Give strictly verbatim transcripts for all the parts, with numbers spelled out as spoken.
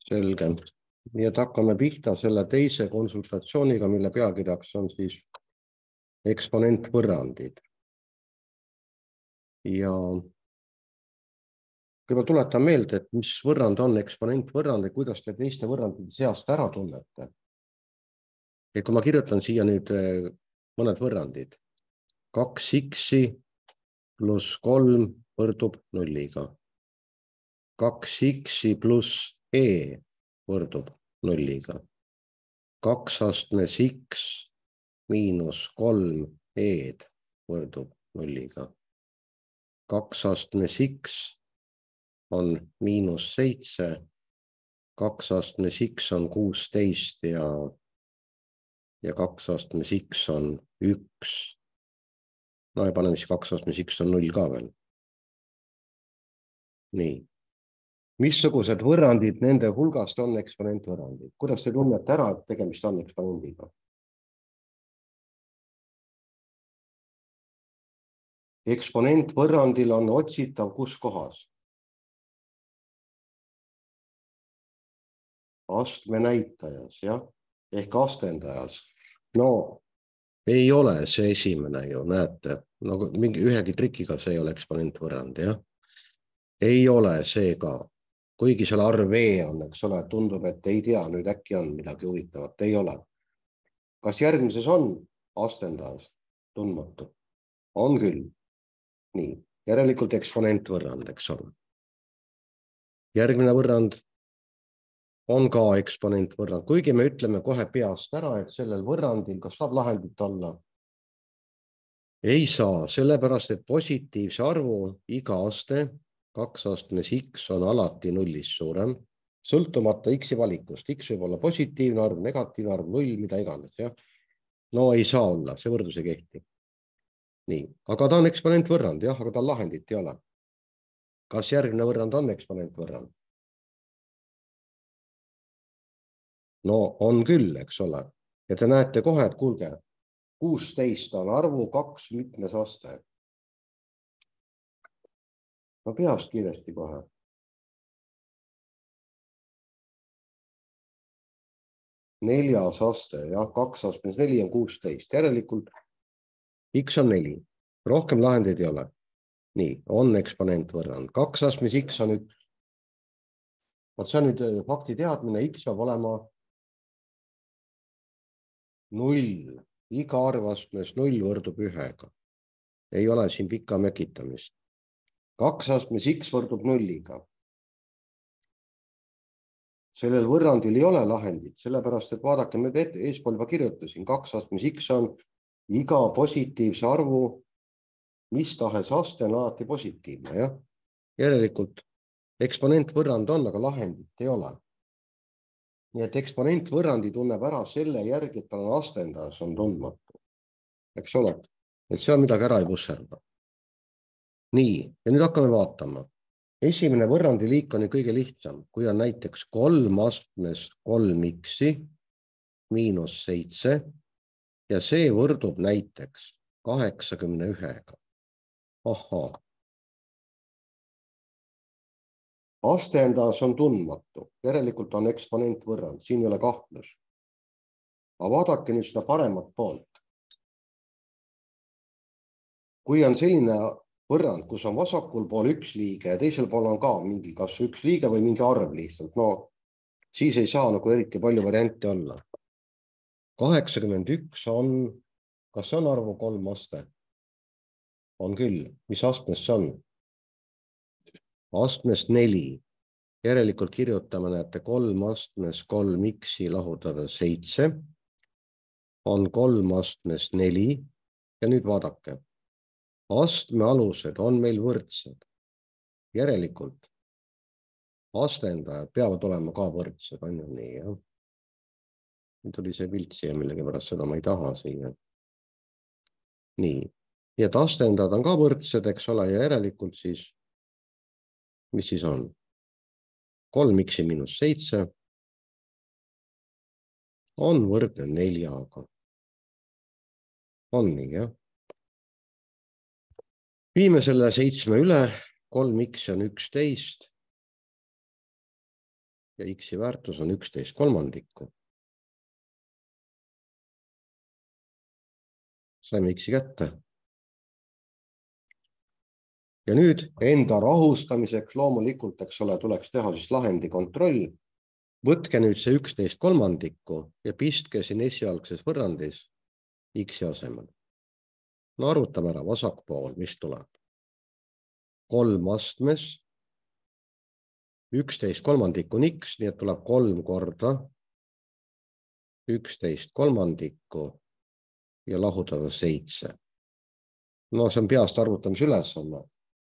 Selge. Nii et hakkame pihta selle teise konsultatsiooniga, mille pealkirjaks on siis eksponentvõrrandid. Ja kõigepealt tuletan meelde, et mis võrrand on eksponentvõrrand ja kuidas te teiste võrrandide seast ära tunnete. Ja kui ma kirjutan siia nüüd mõned võrrandid. kaks x-i pluss kolm võrdub nulliga. kaks x-i pluss e võrdub nulliga. kaks astmes x miinus kolm e-d võrdub nulliga. kaks astmes x on miinus seitse, kaks astmes x on kuusteist ja, ja kaks astmes x on üks. No ja paneme siis kaks astmes x on null ka veel. Nii. Missugused võrrandid nende hulgast on eksponentvõrrandid? Kuidas te tunnete ära, et tegemist on eksponendiga? Eksponentvõrrandil on otsitav kus kohas? Astme näitajas, jah? Ehk astendajas. No ei ole see esimene ju, näete. No, mingi ühegi trikiga see ei ole eksponentvõrrand, jah? Ei ole see ka. Kuigi selle arv V on, eks ole, tundub, et ei tea, nüüd äkki on midagi huvitavat, ei ole. Kas järgmises on astendajas tundmatu? On küll. Nii, järelikult eksponentvõrrand, eks ole. Järgmine võrrand on ka eksponentvõrrand, kuigi me ütleme kohe peast ära, et sellel võrrandil, kas saab lahendit olla? Ei saa, sellepärast, et positiivse arvu iga aste, kaks astmes x on alati nullist suurem, sõltumata x-i valikust. X võib olla positiivne arv, negatiivne arv, null, mida iganes. Ja? No ei saa olla, see võrdlus ei kehti. Nii, aga ta on eksponentvõrrand, jah, aga tal lahendit ei ole. Kas järgmine võrrand on eksponentvõrrand? No on küll, eks ole. Ja te näete kohe, et kuulge, kuusteist on arvu kaks mitmes aste. No peast kiiresti kohe. Neljas aste, jah, kaks astmes neli on kuusteist. Järelikult x on neli. Rohkem lahendeid ei ole. Nii, on eksponentvõrrand. kaks astmes x on üks. Vaat see on nüüd fakti teadmine, x saab olema null. Iga arv astmes null võrdub ühega. Ei ole siin pikka mekitamist. kaks astmes x võrdub nulliga. Sellel võrrandil ei ole lahendit, sellepärast, et vaadake, me eespool juba kirjutasin, kaks astmes x on iga positiivse arvu, mis tahes aste on alati positiivne, jah? Järelikult eksponentvõrrand on, aga lahendit ei ole. Nii et eksponentvõrrandi tunneb ära selle järgi, et tal on astendajas, on tundmatu. Eks ole? Et see on midagi ära ei pusserda. Nii, ja nüüd hakkame vaatama. Esimene võrrandi liik on ju kõige lihtsam, kui on näiteks kolm astmes kolm x-i miinus seitse ja see võrdub näiteks kaheksakümne ühega. Ahhaa. Astendajas on tundmatu, järelikult on eksponentvõrrand, siin ei ole kahtlus. Aga vaadake nüüd seda paremat poolt. Kui on selline võrrand, kus on vasakul pool üks liige ja teisel pool on ka mingi kas üks liige või mingi arv lihtsalt, no siis ei saa nagu eriti palju variante olla. kaheksakümmend üks on, kas see on arvu kolm aste? On küll. Mis astmes see on? Astmes neli. Järelikult kirjutame, näete, kolm astmes kolm x-i lahutada seitse. On kolm astmes neli. Ja nüüd vaadake. Astme alused on meil võrdsed. Järelikult astendajad peavad olema ka võrdsed, on ju nii, jah? Nüüd oli see pilt siia, millegi pärast seda ma ei taha siia. Nii, ja et astendajad on ka võrdsed, eks ole, ja järelikult siis, mis siis on? kolm x miinus seitse on võrdne neljaga. On nii, jah? Viime selle seitsme üle, kolm x on üksteist. ja X-i väärtus on üksteist kolmandikku. Saime X-i kätte. Ja nüüd enda rahustamiseks loomulikult, eks ole, tuleks teha siis lahendi kontroll. Võtke nüüd see üksteist kolmandikku ja pistke siin esialgses võrrandis X-i asemel. No arvutame ära vasakpool, mis tuleb. kolm astmes, üksteist kolmandikku on X, nii et tuleb kolm korda üksteist kolmandikku ja lahutada seitse. No see on peast arvutamise ülesanne.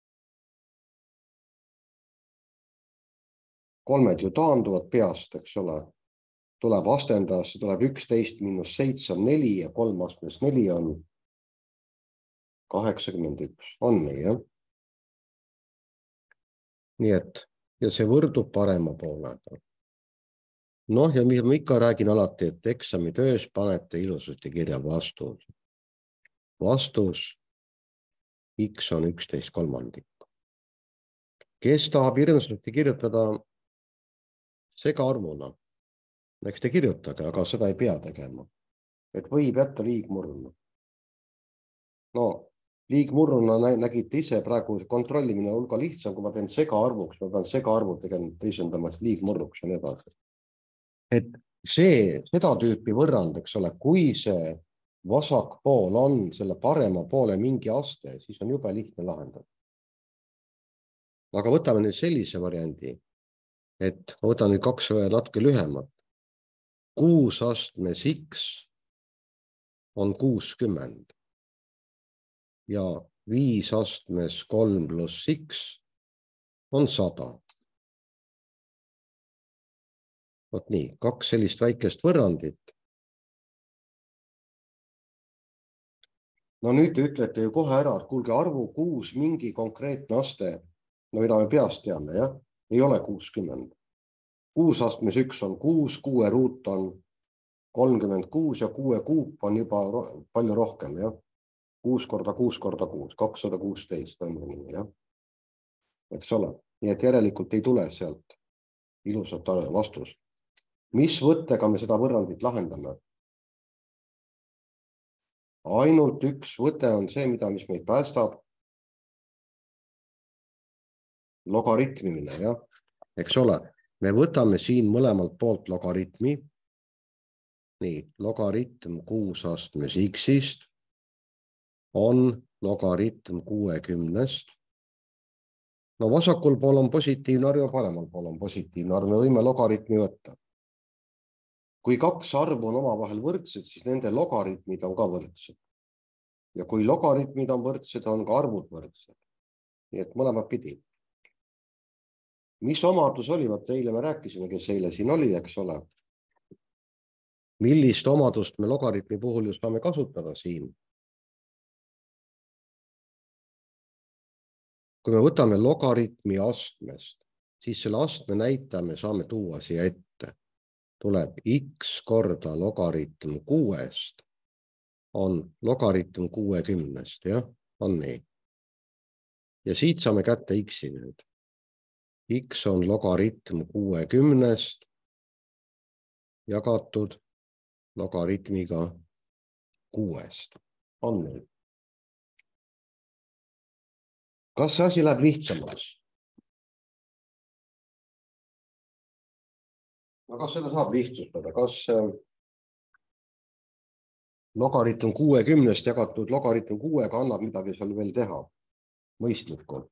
Kolmed ju taanduvad peast, eks ole. Tuleb astendajasse, tuleb üksteist miinus seitse on neli ja kolm astmes neli on kaheksakümmend üks. On nii, jah? Nii et, ja see võrdub parema poolega. Noh, ja mis ma ikka räägin alati, et eksamitöös panete ilusasti kirja vastus. Vastus X on üksteist kolmandikku. Kes tahab hirmsasti kirjutada segaarvuna? Eks te kirjutage, aga seda ei pea tegema. Et võib jätta liigmurruna. No, liigmurruna nägite ise praegu kontrollimine hulga lihtsam, kui ma teen segaarvuks, ma pean segaarvud tegema teisendamas liigmurruks ja nii edasi. Et see, seda tüüpi võrrand, eks ole, kui see vasak pool on selle parema poole mingi aste, siis on jube lihtne lahendada. Aga võtame nüüd sellise variandi, et võtan nüüd kaks natuke lühemat. kuus astmes X on kuuskümmend ja viis astmes kolm pluss X on sada. Vot nii, kaks sellist väikest võrrandit. No nüüd te ütlete ju kohe ära, et kuulge arvu kuus mingi konkreetne aste, no mida me peast teame, jah? Ei ole kuuskümmend. kuus astmes üks on kuus, kuue ruut on kolmkümmend kuus ja kuue kuup on juba palju rohkem, jah? kuus korda kuus korda kuus, kakssada kuusteist on nii, jah? Eks ole, nii et järelikult ei tule sealt ilusat vastust. Mis võttega me seda võrrandit lahendame? Ainult üks võte on see, mida, mis meid päästab. Logaritmimine, jah? Eks ole, me võtame siin mõlemalt poolt logaritmi. Nii, logaritm kuus astmes X-ist on logaritm kuuekümnest. No vasakul pool on positiivne arv ja paremal pool on positiivne arv. Me võime logaritmi võtta. Kui kaks arvu on omavahel võrdsed, siis nende logaritmid on ka võrdsed. Ja kui logaritmid on võrdsed, on ka arvud võrdsed. Nii et mõlemad pidi. Mis omadus oli? Vaat eile me rääkisime, kes eile siin oli, eks ole. Millist omadust me logaritmi puhul just saame kasutada siin? Kui me võtame logaritmi astmest, siis selle astme näitame saame tuua siia ette. Tuleb X korda logaritm kuuest on logaritm kuuekümnest, jah? On nii. Ja siit saame kätte X-i nüüd. X on logaritm kuuekümnest jagatud logaritmiga kuuest. On nii. Kas see asi läheb lihtsamaks? No kas seda saab lihtsustada? Kas logaritm kuuekümnest jagatud logaritm kuuega annab midagi seal veel teha? Mõistlikku.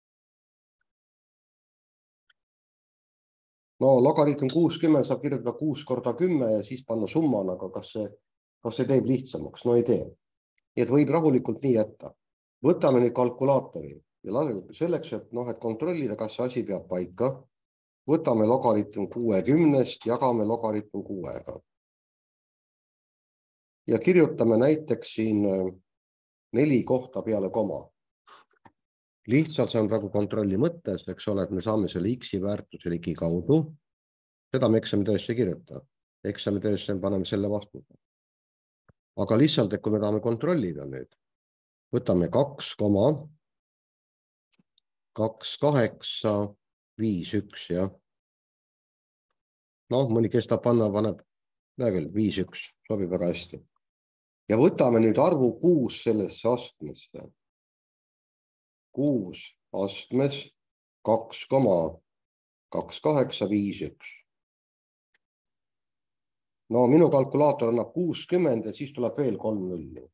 No logaritm kuuskümmend saab kirjutada kuus korda kümme ja siis panna summana, aga kas see, kas see teeb lihtsamaks? No ei tee. Et võib rahulikult nii jätta. Võtame nüüd kalkulaatori ja selleks, et, noh, et kontrollida, kas see asi peab paika. Võtame logaritm kuuekümnest, jagame logaritm kuuega. Ja kirjutame näiteks siin neli kohta peale koma. Lihtsalt see on praegu kontrolli mõttes, eks ole, et me saame selle X-i väärtuse ligi kaudu. Seda me eksamitöösse ei kirjuta. Eksamitöösse paneme selle vastuse. Aga lihtsalt, et kui me tahame kontrollida nüüd, võtame kaks koma kaks kaheksa viis üks, jah. noh, mõni kestab panna, paneb, näe küll, viis, üks, sobib väga hästi. ja võtame nüüd arvu kuus sellesse astmesse. kuus astmes, kaks koma kaks kaheksa viis üks. no minu kalkulaator annab kuuskümmend ja siis tuleb veel kolm nulli.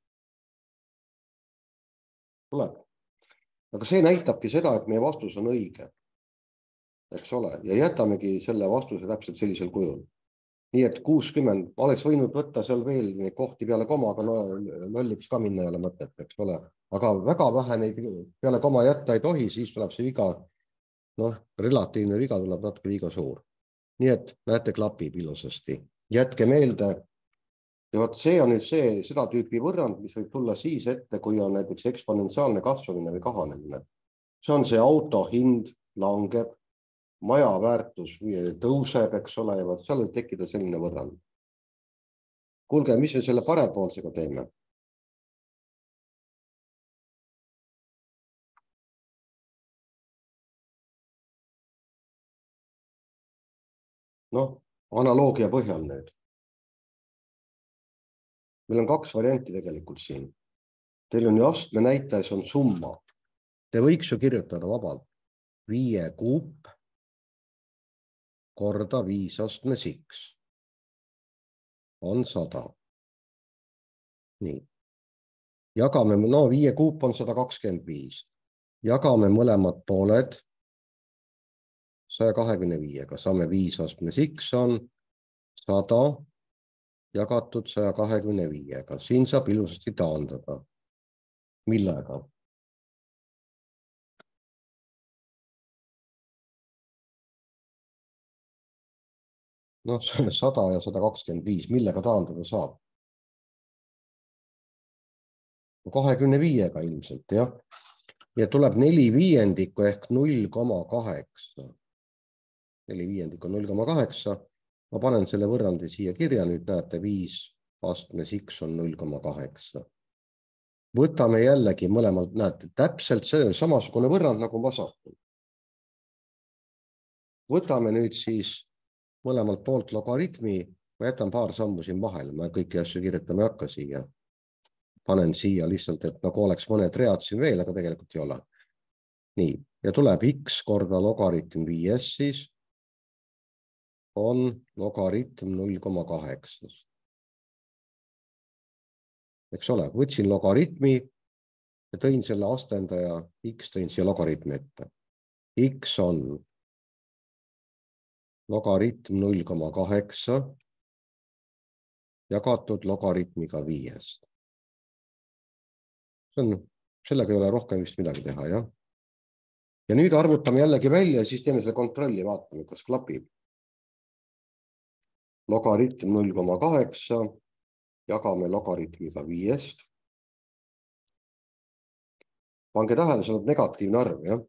tuleb. aga see näitabki seda, et meie vastus on õige. Eks ole, ja jätamegi selle vastuse täpselt sellisel kujul. nii et kuuskümmend, ma oleks võinud võtta seal veel neid kohti peale koma, aga no lolliks ka minna ei ole mõtet, eks ole. Aga väga vähe neid peale koma jätta ei tohi, siis tuleb see viga, noh, relatiivne viga tuleb natuke liiga suur. nii et näete, klapib ilusasti. Jätke meelde, ja vot see on nüüd see, seda tüüpi võrrand, mis võib tulla siis ette, kui on näiteks eksponentsiaalne kasvamine või kahanemine. See on see auto hind langeb, maja väärtus tõuseb, eks ole, ja vot seal võib tekkida selline võrrand. Kuulge, mis me selle parempoolsega teeme? noh, analoogia põhjal nüüd. Meil on kaks varianti tegelikult siin. Teil on ju astme näitajas on summa. Te võiks ju kirjutada vabalt viie kuup korda viis astmes X on sada. nii. Jagame, no viie kuup on sada kakskümmend viis. Jagame mõlemad pooled saja kahekümne viiega. Saame viis astmes X on sada jagatud saja kahekümne viiega. Siin saab ilusasti taandada. Millega? noh, sada ja sada kakskümmend viis, millega taandada saab? kahekümne viiega ilmselt, jah. Ja tuleb neli viiendikku ehk null koma kaheksa. neli viiendikku on null koma kaheksa. Ma panen selle võrrandi siia kirja, nüüd näete, viis astmes X on null koma kaheksa. Võtame jällegi mõlemalt, näete, täpselt see samasugune võrrand nagu vasakul. Võtame nüüd siis mõlemalt poolt logaritmi, ma jätan paar sammu siin vahele, ma kõiki asju kirjutama ei hakka siia. Panen siia lihtsalt, et nagu oleks mõned read siin veel, aga tegelikult ei ole. nii, ja tuleb X korda logaritm viies siis on logaritm null koma kaheksa. Eks ole, võtsin logaritmi ja tõin selle astendaja X, tõin siia logaritmi ette. X on logaritm null koma kaheksa jagatud logaritmiga viiest. See on, sellega ei ole rohkem vist midagi teha, jah? Ja nüüd arvutame jällegi välja ja siis teeme selle kontrolli, vaatame, kas klapib. Logaritm null koma kaheksa jagame logaritmiga viiest. Pange tähele, see on negatiivne arv, jah?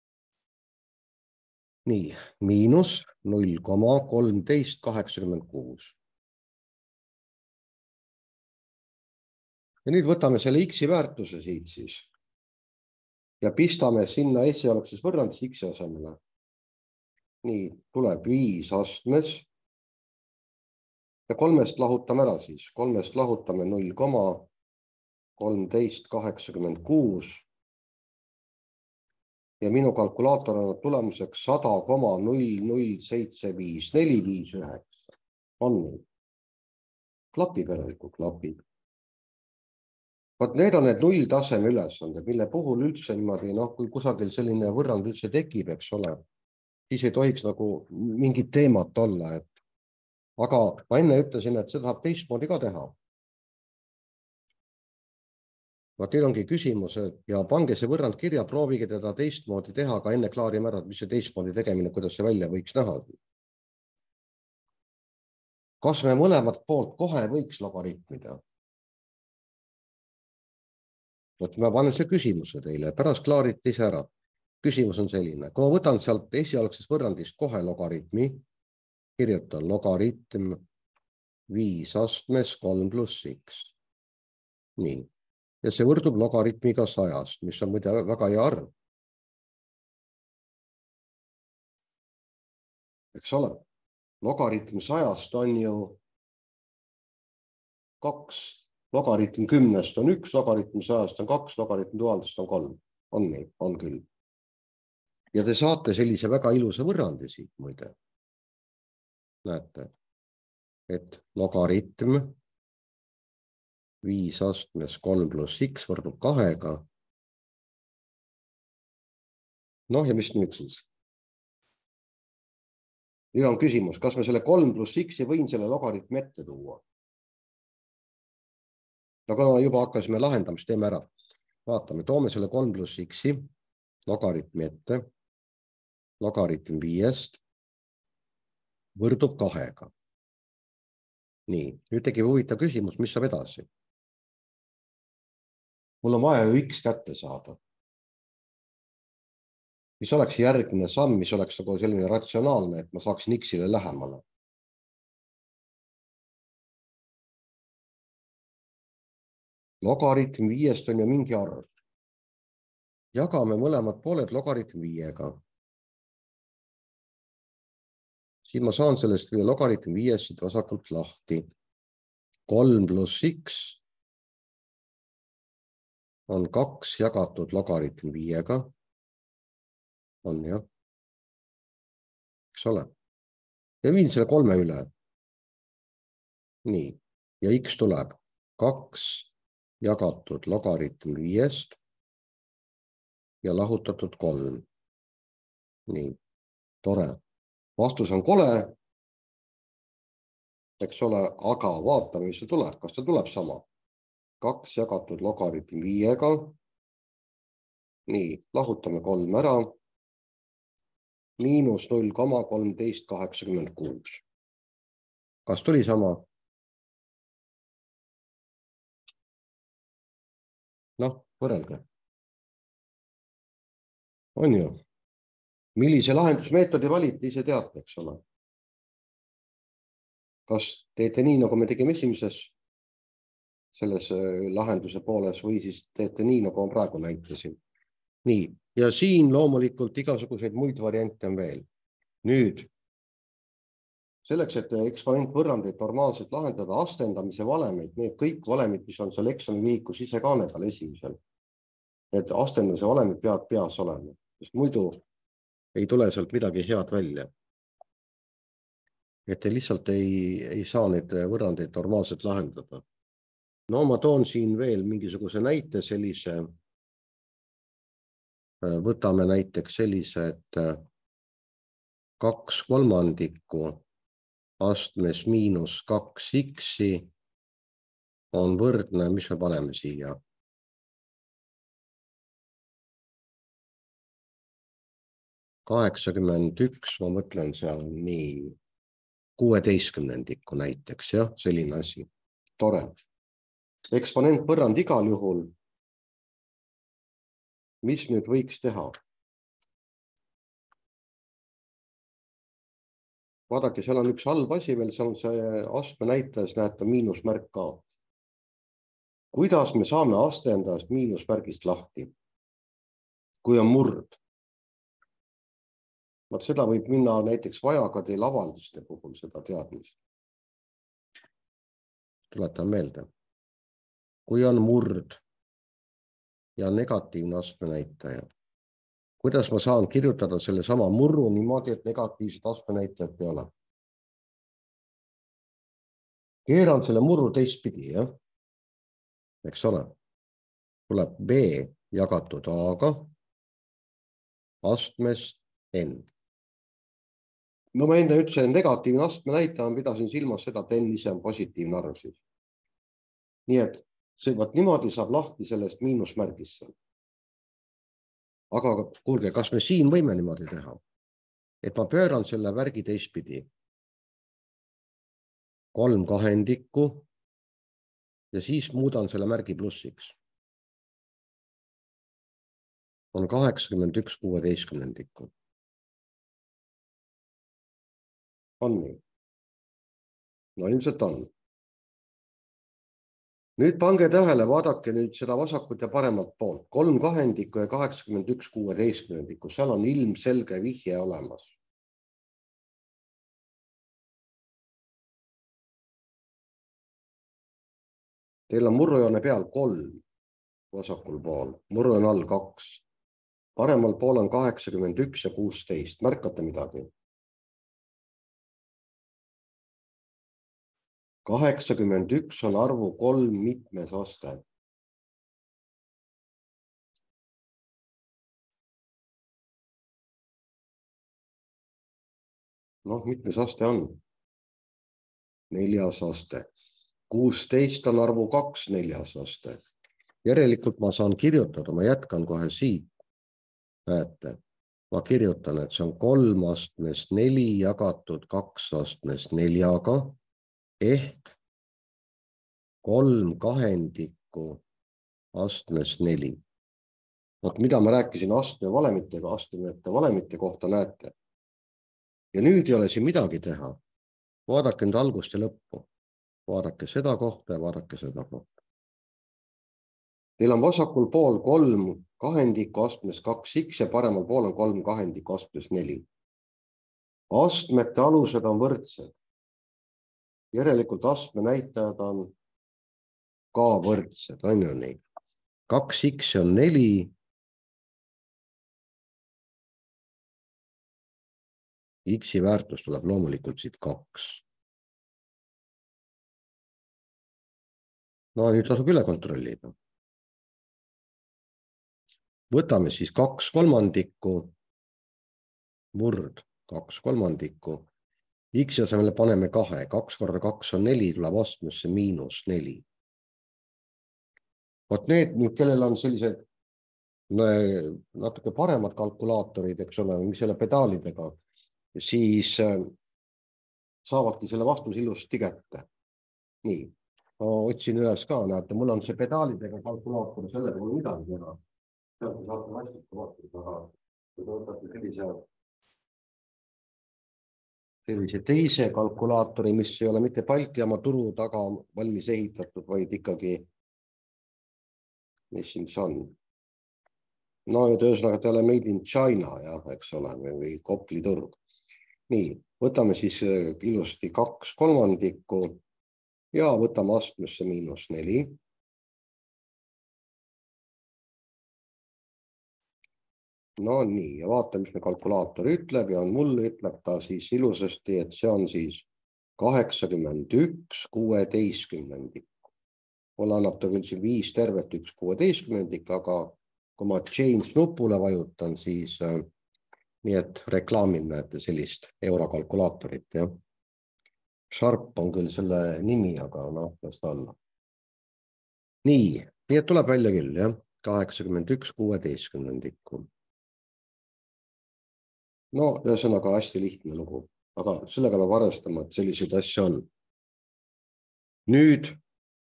Nii, miinus null koma kolmteist kaheksakümmend kuus. Ja nüüd võtame selle X-i väärtuse siit siis ja pistame sinna esialgses võrrandis X-i asemele. Nii, tuleb viis astmes ja kolmest lahutame ära siis. Kolmest lahutame null koma kolmteist kaheksakümmend kuus ja minu kalkulaator on tulemuseks sada koma null null seitse viis neli viis üheksa. On nii? Klapib järelikult, klapib. Vaat need on need nulltaseme ülesanded, mille puhul üldse niimoodi, noh, kui kusagil selline võrrand üldse tekib, eks ole, siis ei tohiks nagu mingit teemat olla, et aga ma enne ütlesin, et seda saab teistmoodi ka teha. Vaat teil ongi küsimus ja pange see võrrand kirja, proovige teda teistmoodi teha, aga enne klaarime ära, mis see teistmoodi tegemine, kuidas see välja võiks näha. Kas me mõlemat poolt kohe võiks logaritmida? Vot ma panen see küsimuse teile, pärast klaarite ise ära. Küsimus on selline, kui ma võtan sealt esialgsest võrrandist kohe logaritmi, kirjutan logaritm viis astmes kolm pluss X. Nii, ja see võrdub logaritmiga sajast, mis on muide väga hea arv. Eks ole, Logaritm sajast on ju kaks, logaritm kümnest on üks, logaritm sajast on kaks, logaritm tuhandest on kolm. On nii, on küll. Ja te saate sellise väga ilusa võrrandi siit muide. Näete, et logaritm viis astmes kolm pluss x võrdub kahega. Noh, ja mis nüüd siis? Nüüd on küsimus, kas me selle kolm pluss x võin selle logaritmi ette tuua? No kui juba hakkasime lahendamist, teeme ära. Vaatame, toome selle kolm pluss x logaritmi ette. Logaritm viiest võrdub kahega. Nii, nüüd tegi huvitav küsimus, mis saab edasi? Mul on vaja ju x kätte saada. Mis oleks järgmine samm, mis oleks nagu selline ratsionaalne, et ma saaksin x-ile lähemale. Logaritm viiest on ju mingi arv. Jagame mõlemad pooled logaritm viiega. Siin ma saan sellest logaritm viiest vasakult lahti. kolm pluss x on kaks jagatud logaritm viiega. On jah. Eks ole. Ja viin selle kolme üle. Nii. Ja x tuleb kaks jagatud logaritm viiest ja lahutatud kolm. Nii. Tore. Vastus on kole. Eks ole, aga vaatame, mis see tuleb. Kas ta tuleb sama? kaks jagatud logaritm viiega. Nii. Lahutame kolm ära. Miinus null koma kolmteist kaheksakümmend kuus. Kas tuli sama? Noh, võrrelge. On ju. Millise lahendusmeetodi valite, ise teate, eks ole. Kas teete nii, nagu me tegime esimeses selles lahenduse pooles või siis teete nii, nagu on praegu näitasin. Nii, ja siin loomulikult igasuguseid muid variante on veel. Nüüd, selleks, et eksponentvõrrandeid normaalselt lahendada, astendamise valemid, need kõik valemid, mis on seal eksamivihiku sisekaane peal esimesel, need astendamise valemid peavad peas olema, sest muidu ei tule sealt midagi head välja. Et te lihtsalt ei, ei saa neid võrrandeid normaalselt lahendada. No ma toon siin veel mingisuguse näite sellise. Võtame näiteks sellise, et kaks kolmandikku astmes miinus kaks x on võrdne, mis me paneme siia? kaheksakümmend üks, ma mõtlen seal nii kuueteistkümnendikku näiteks, jah, selline asi. Tore. Eksponentvõrrand igal juhul. Mis nüüd võiks teha? Vaadake, seal on üks halb asi veel, seal on see astme näitajas, näete miinusmärk ka. Kuidas me saame astendajast miinusmärgist lahti? Kui on murd. Seda võib minna näiteks vajaga teil avalduste puhul seda teadmist. Tuletan meelde. Kui on murd ja negatiivne astme näitaja. Kuidas ma saan kirjutada selle sama murru niimoodi, et negatiivsed astme näitajad ei ole? Keeran selle murru teistpidi, jah? Eks ole. Tuleb B jagatud A-ga astmes N. No ma enne ütlesin, negatiivne astme näitaja, ma pidasin silmas seda, et N ise on positiivne arv siis. Nii et see, vaat niimoodi saab lahti sellest miinusmärgist. Aga kuulge, kas me siin võime niimoodi teha? Et ma pööran selle värgi teistpidi. Kolm kahendikku ja siis muudan selle märgi plussiks. On kaheksakümmend üks kuueteistkümnendikku. On nii? No ilmselt on. Nüüd pange tähele, vaadake nüüd seda vasakut ja paremat poolt. Kolm kahendikku ja kaheksakümmend üks kuueteistkümnendikku. Seal on ilmselge vihje olemas. Teil on murrujoone peal kolm vasakul pool, murrujoone all kaks. Paremal pool on kaheksakümmend üks ja kuusteist. Märkate midagi? kaheksakümmend üks on arvu kolm mitmes aste. Noh, mitmes aste on? Neljas aste. kuusteist on arvu kaks neljas aste. Järelikult ma saan kirjutada, ma jätkan kohe siit. Näete, ma kirjutan, et see on kolm astmes neli jagatud kaks astmes neljaga ehk kolm kahendikku astmes neli. Vot mida ma rääkisin astme valemitega, astmete valemite kohta näete. Ja nüüd ei ole siin midagi teha. Vaadake nüüd algust ja lõppu. Vaadake seda kohta ja vaadake seda kohta. Teil on vasakul pool kolm kahendikku astmes kaks x ja paremal pool on kolm kahendikku astmes neli. Astmete alused on võrdsed. Järelikult astme näitajad on ka võrdsed, on ju nii. kaks x on neli. X-i väärtus tuleb loomulikult siit kaks. No nüüd tasub üle kontrollida. Võtame siis kaks kolmandikku, murd, kaks kolmandikku. X asemele paneme kahe, kaks korda kaks on neli, tuleb astmesse miinus neli. Vot need, kellel on sellised natuke paremad kalkulaatorid, eks ole, mis selle pedaalidega, siis saavadki selle vastus ilusti kätte. Nii, ma otsin üles ka, näete, mul on see pedaalidega kalkulaator, sellega mul midagi teha. Sealt saate vastiku vaadata, kui võtate sellise, sellise teise kalkulaatori, mis ei ole mitte Baltijaama turu taga valmis ehitatud, vaid ikkagi, mis siin on. No ja tõusnaga te ole made in China, jah, eks ole, või Kopli turg. Nii, võtame siis ilusti kaks kolmandikku ja võtame astmesse miinus neli. No nii, ja vaatame, mis me kalkulaator ütleb ja mul ütleb ta siis ilusasti, et see on siis kaheksakümmend üks kuueteistkümnendik. Mul annab ta küll siin viis tervet üks kuueteistkümnendik, aga kui ma change nupule vajutan, siis äh, nii et reklaamin näete sellist eurokalkulaatorit. Ja. Sharp on küll selle nimi, aga noh, las ta olla. Nii, nii et tuleb välja küll, jah, kaheksakümmend üks kuueteistkümnendikku. No, ühesõnaga hästi lihtne lugu, aga sellega peab arvestama, et selliseid asju on. Nüüd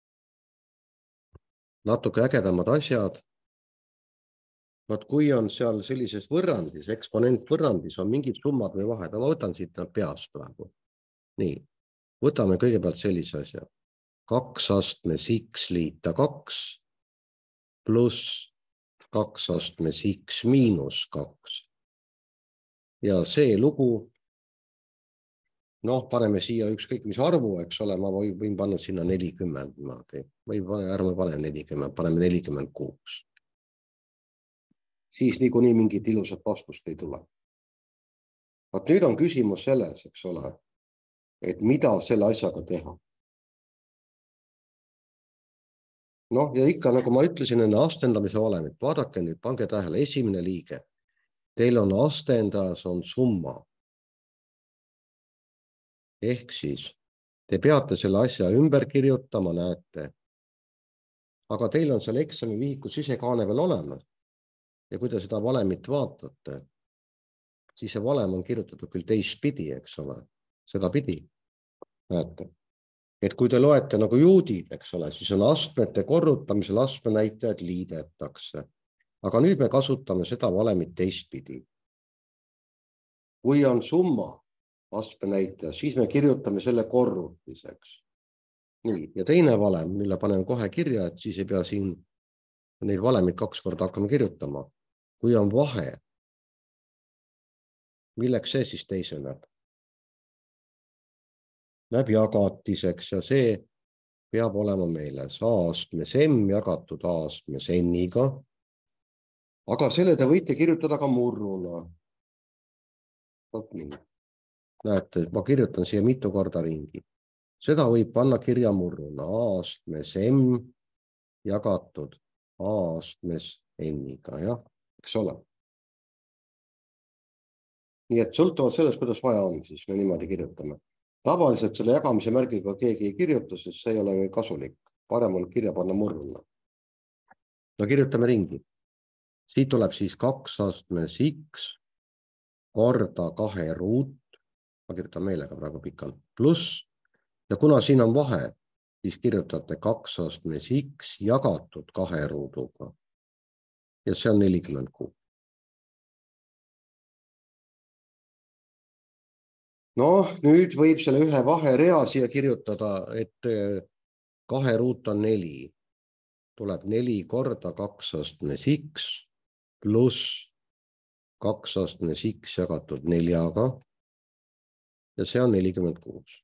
natuke ägedamad asjad. Vaat kui on seal sellises võrrandis, eksponentvõrrandis on mingid summad või vahed, ma võtan siit peast praegu. Nii, võtame kõigepealt sellise asja. kaks astmes x liita kaks pluss kaks astmes x miinus kaks. Ja see lugu, noh, paneme siia ükskõik mis arvu, eks ole, ma võin panna sinna nelikümmend. Või ärme pane nelikümmend, paneme nelikümmend kuus. Siis niikuinii mingit ilusat vastust ei tule. Vaat nüüd on küsimus selles, eks ole, et mida selle asjaga teha. Noh, ja ikka, nagu ma ütlesin enne astendamise valemit, vaadake nüüd, pange tähele, esimene liige. Teil on astendas on summa. Ehk siis te peate selle asja ümber kirjutama, näete. Aga teil on seal eksami vihiku sisekaane veel olemas. Ja kui te seda valemit vaatate, siis see valem on kirjutatud küll teistpidi, eks ole, seda pidi, näete. Et kui te loete nagu juudid, eks ole, siis on astmete korrutamisel astme näitajad liidetakse. Aga nüüd me kasutame seda valemit teistpidi. Kui on summa astme näitaja, siis me kirjutame selle korrutiseks. Nii, ja teine valem, mille panen kohe kirja, et siis ei pea siin neid valemid kaks korda hakkama kirjutama. Kui on vahe, milleks see siis teise näeb? Näeb jagatiseks ja see peab olema meeles A-astmes M jagatud A-astmes N-iga. Aga selle te võite kirjutada ka murruna. Näete, ma kirjutan siia mitu korda ringi. Seda võib panna kirja murruna A-astmes M jagatud A-astmes N-iga, jah, eks ole. Nii et sõltuvalt sellest, kuidas vaja on, siis me niimoodi kirjutame. Tavaliselt selle jagamise märgiga keegi ei kirjuta, sest see ei ole meil kasulik. Parem on kirja panna murruna. No kirjutame ringi. Siit tuleb siis kaks astmes X korda kahe ruut. Ma kirjutan meelega praegu pikalt. Pluss. Ja kuna siin on vahe, siis kirjutate kaks astmes X jagatud kahe ruuduga. Ja see on nelikümmend kuus. No, nüüd võib selle ühe vaherea siia kirjutada, et kahe ruut on neli. Tuleb neli korda kaks astmes X pluss kaks astmes X jagatud neljaga. Ja see on nelikümmend kuus.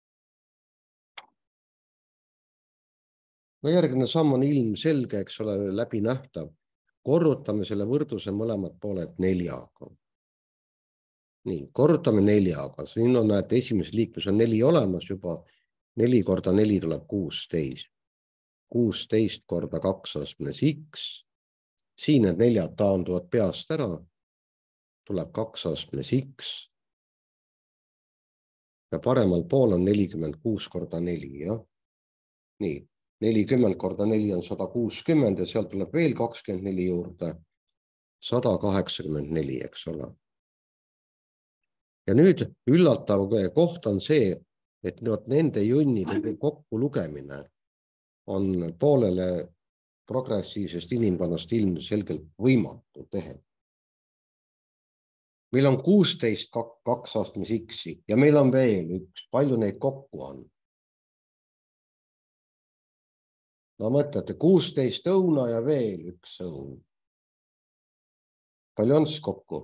No järgmine samm on ilmselge, eks ole, läbi nähtav. Korrutame selle võrdluse mõlemad pooled neljaga. Nii, korrutame neljaga. Siin on, näete, esimeses liikmes on neli olemas juba. Neli korda neli tuleb kuusteist. kuusteist korda kaks astmes X. Siin need neljad taanduvad peast ära. Tuleb kaks astmes X. Ja paremal pool on nelikümmend kuus korda neli, jah. Nii, nelikümmend korda neli on sada kuuskümmend ja sealt tuleb veel kakskümmend neli juurde. sada kaheksakümmend neli, eks ole. Ja nüüd üllatav koht on see, et nende junnide kokku lugemine on poolele progressiivsest inimkonnast ilmselgelt võimatu teha. Meil on kuusteist kaks astmes X-i ja meil on veel üks. Palju neid kokku on? No mõtlete, kuusteist õuna ja veel üks õun. Palju on siis kokku?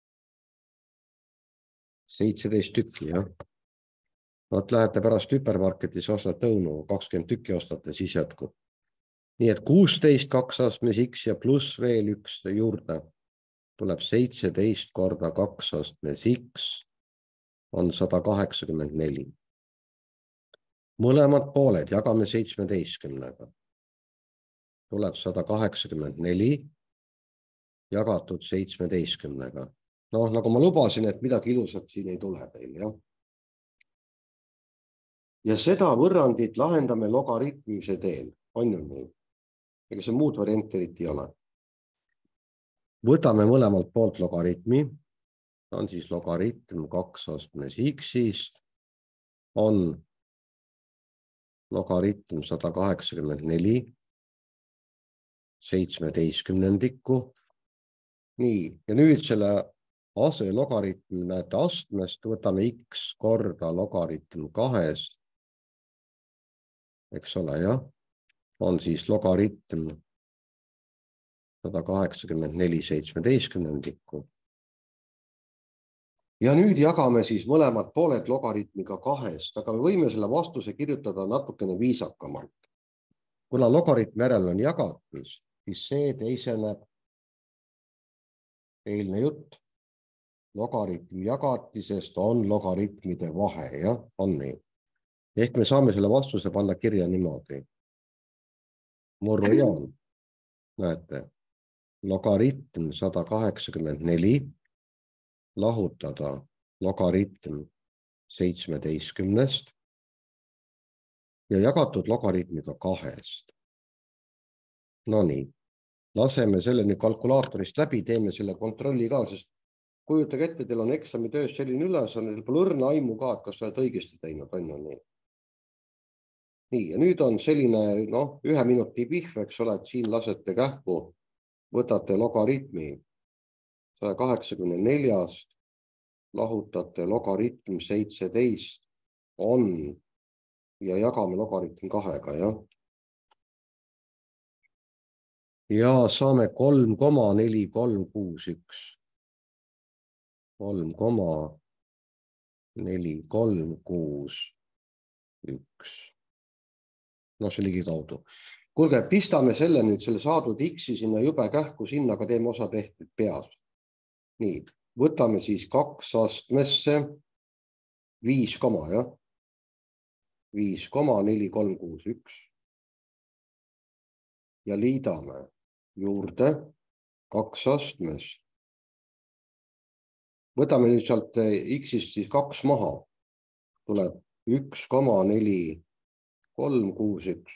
seitseteist tükki, jah. Nad lähete pärast hüpermarketis ostate õunu, kakskümmend tükki ostate, siis jätkub. Nii et kuusteist kaks astmes X ja pluss veel üks juurde tuleb seitseteist korda kaks astmes X on sada kaheksakümmend neli. Mõlemad pooled jagame seitsmeteistkümnega. Tuleb sada kaheksakümmend neli jagatud seitsmeteistkümnega. No, nagu ma lubasin, et midagi ilusat siin ei tule teil, jah. Ja seda võrrandit lahendame logaritmise teel. On ju nii? Ega see muud varianti eriti ei ole. Võtame mõlemalt poolt logaritmi. Ta on siis logaritm kaks astmes X-ist. On logaritm sada kaheksakümmend neli. seitsmeteistkümnendikku. Nii, ja nüüd selle ase logaritm, näete, astmest võtame X korda logaritm kahest. Eks ole, jah. On siis logaritm sada kaheksakümmend neli seitsmeteistkümnendikku. Ja nüüd jagame siis mõlemad pooled logaritmiga kahest, aga me võime selle vastuse kirjutada natukene viisakamalt. Kuna logaritmi järel on jagatis, siis see teiseneb eilne jutt. Logaritm jagatisest on logaritmide vahe, jah, on nii. Ehk me saame selle vastuse panna kirja niimoodi. Murru joon, näete, logaritm sada kaheksakümmend neli lahutada logaritm seitsmeteistkümnest ja jagatud logaritmiga kahest. No nii, laseme selle nüüd kalkulaatorist läbi, teeme selle kontrolli ka, sest kujutage ette, teil on eksamitöös selline ülesanne, teil pole õrna aimu ka, et kas sa oled õigesti teinud, on ju nii. Nii, ja nüüd on selline, noh, ühe minuti pihv, eks ole, et siin lasete kähku, võtate logaritmi saja kaheksakümne neljast, lahutate logaritm seitseteist on ja jagame logaritm kahega, jah. Ja saame kolm koma neli kolm kuus üks. kolm koma neli kolm kuus üks. No see ligi kaudu. Kuulge, pistame selle nüüd, selle saadud X-i sinna jube kähku sinna, aga teeme osa tehtud peas. Nii, võtame siis kaks astmesse, viis koma, jah? viis koma neli kolm kuus üks. Ja liidame juurde kaks astmes. Võtame nüüd sealt X-ist siis kaks maha. Tuleb üks koma neli kolm kuus üks.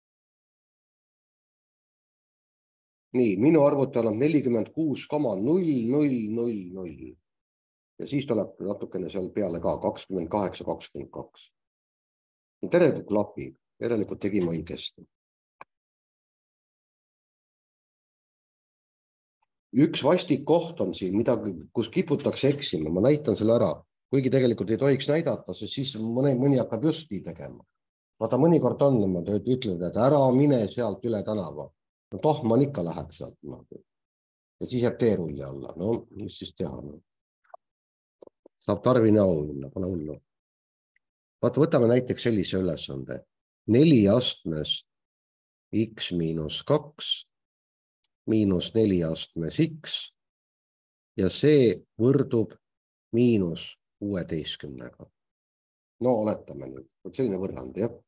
Nii, minu arvutajal on nelikümmend kuus koma null null null null. Ja siis tuleb natukene seal peale ka kakskümmend kaheksa kakskümmend kaks. Järelikult klapib, järelikult tegime õigesti. Üks vastik koht on siin, mida, kus kiputakse eksima. Ma näitan selle ära, kuigi tegelikult ei tohiks näidata, sest siis mõni, mõni hakkab just nii tegema. Vaata, mõnikord on niimoodi, et ütlevad, et ära mine sealt üle tänava. No tohman ikka läheb sealt. Ja siis jääb teerulli alla. No, mis siis teha? No? Saab Tarvini au minna, pole hullu. Vaata, võtame näiteks sellise ülesande. Neli astmes X miinus kaks miinus neli astmes X ja see võrdub miinus kuueteistkümnega. No oletame nüüd, selline võrrand, jah.